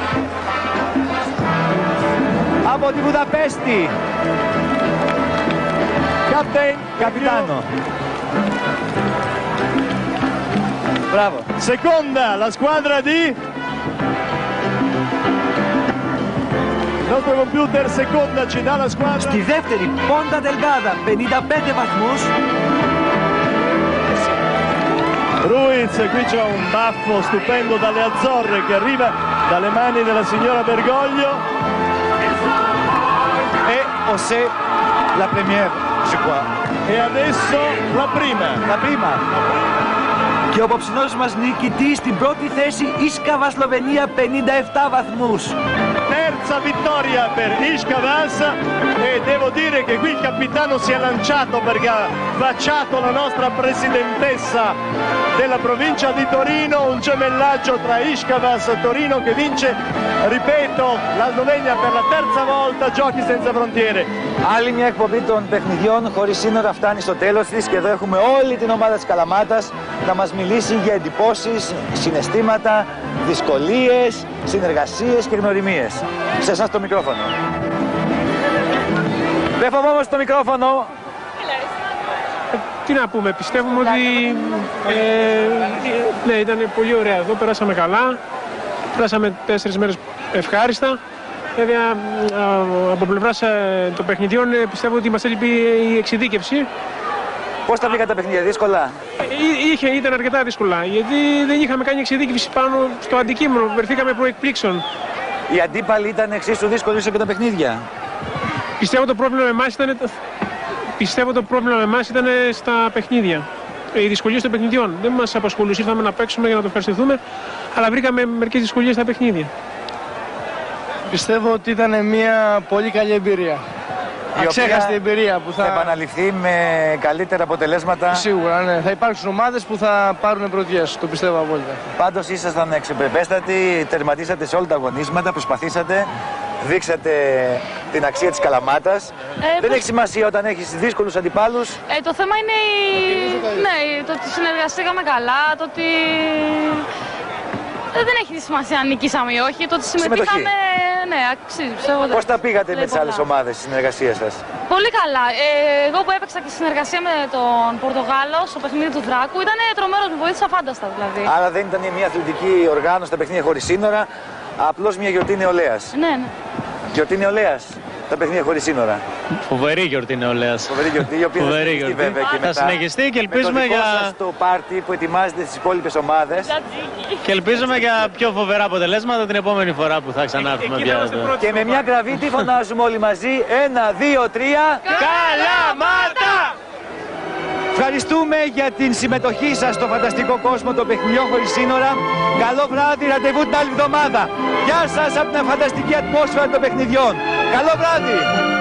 Από τη Βουδαπέστη, Captain, Καπιτάνο. Μπράβο. Seconda la squadra di nostro computer secondaci dalla squadra. Στη δεύτερη, Ponta Delgada, πενήντα πέντε βαθμούς. Ruiz, qui c'è un baffo stupendo dalle Azzorre che arriva dalle mani della signora Bergoglio. E José la première, je crois. E adesso la prima. La prima. Και ο απόψινός μας νικητής στην πρώτη θέση, Iskavas Σλοβενία, πενήντα επτά βαθμούς. Terza vittoria per Iskavas e devo dire che qui il capitano si è lanciato perché ha baciato la nostra presidentessa della provincia di Torino, un gemellaggio tra Iskavas e Torino che vince, ripeto, la Slovenia per la terza volta Giochi senza frontiere. Άλλη μια εκπομπή των παιχνιδιών χωρίς σύνορα φτάνει στο τέλος της και εδώ έχουμε όλη την ομάδα της Καλαμάτας να μας μιλήσει για εντυπώσεις, συναισθήματα, δυσκολίες, συνεργασίες και γνωριμίες. Σε εσάς το μικρόφωνο. Δεν φοβόμαστε το μικρόφωνο. Τι να πούμε, πιστεύουμε ότι ε, ναι, ήταν πολύ ωραία εδώ, περάσαμε καλά, περάσαμε τέσσερις μέρες ευχάριστα. Βέβαια, από πλευράς των παιχνιδιών πιστεύω ότι μας έλειπε η εξειδίκευση. Πώς τα βρήκατε τα παιχνίδια, δύσκολα? Είχε, ήταν αρκετά δύσκολα, γιατί δεν είχαμε κάνει εξειδίκευση πάνω στο αντικείμενο, βρεθήκαμε προεκπλήξεων. Οι αντίπαλοι ήταν εξίσου δύσκολοι όσο και τα παιχνίδια. Πιστεύω το πρόβλημα με εμάς ήταν, πιστεύω το πρόβλημα με εμάς ήταν στα παιχνίδια. Οι δυσκολίες των παιχνιδιών. Δεν μας απασχολούσε, ήρθαμε να παίξουμε για να το ευχαριστηθούμε, αλλά βρήκαμε μερικές δυσκολίες στα παιχνίδια. Πιστεύω ότι ήταν μια πολύ καλή εμπειρία. Αξέχαστη εμπειρία που θα... θα επαναληφθεί με καλύτερα αποτελέσματα. Σίγουρα, ναι. Θα υπάρξουν ομάδες που θα πάρουν πρωτιές, το πιστεύω απόλυτα. Πάντως ήσασταν εξεπεπέστατοι, τερματίσατε σε όλα τα αγωνίσματα, προσπαθήσατε, δείξατε την αξία της Καλαμάτας. Ε, Δεν πώς... έχει σημασία όταν έχεις δύσκολους αντιπάλους. Ε, το θέμα είναι η... ναι, το ότι συνεργαστήκαμε καλά, το ότι... Δεν έχει σημασία αν νικήσαμε ή όχι, το ότι συμμετείχαμε, ναι, αξίζει. Πώς τα πήγατε με τις άλλες ομάδες, στη συνεργασία σας? Πολύ καλά. Ε, εγώ που έπαιξα και στη συνεργασία με τον Πορτογάλο στο παιχνίδι του Δράκου, ήταν τρομερός, με βοήθησα φάνταστα δηλαδή. Άρα δεν ήταν μια αθλητική οργάνωση στα παιχνίδια χωρίς σύνορα, απλώς μια γιορτή νεολαίας. Ναι, ναι. Γιορτή νεολαίας, τα παιχνίδια χωρίς σύνορα. Φοβερή γιορτή νεολαίας. Φοβερή γιορτή, η οποία Φοβερή θα γιορτή. βέβαια και θα μετά, συνεχιστεί και ελπίζουμε με το δικό για... σας το πάρτι που ετοιμάζετε στις υπόλοιπες ομάδες. Και ελπίζουμε για πιο φοβερά αποτελέσματα την επόμενη φορά που θα ξανάρθουμε πια εδώ. Και με μια γραβή τι φωνάζουμε όλοι μαζί, ένα, δύο, τρία... Καλαμάτα! Ευχαριστούμε για την συμμετοχή σας στο φανταστικό κόσμο των παιχνιδιών χωρίς σύνορα. Καλό βράδυ, ραντεβού την άλλη εβδομάδα. Γεια σας από την φανταστική ατμόσφαιρα των παιχνιδιών. Καλό βράδυ!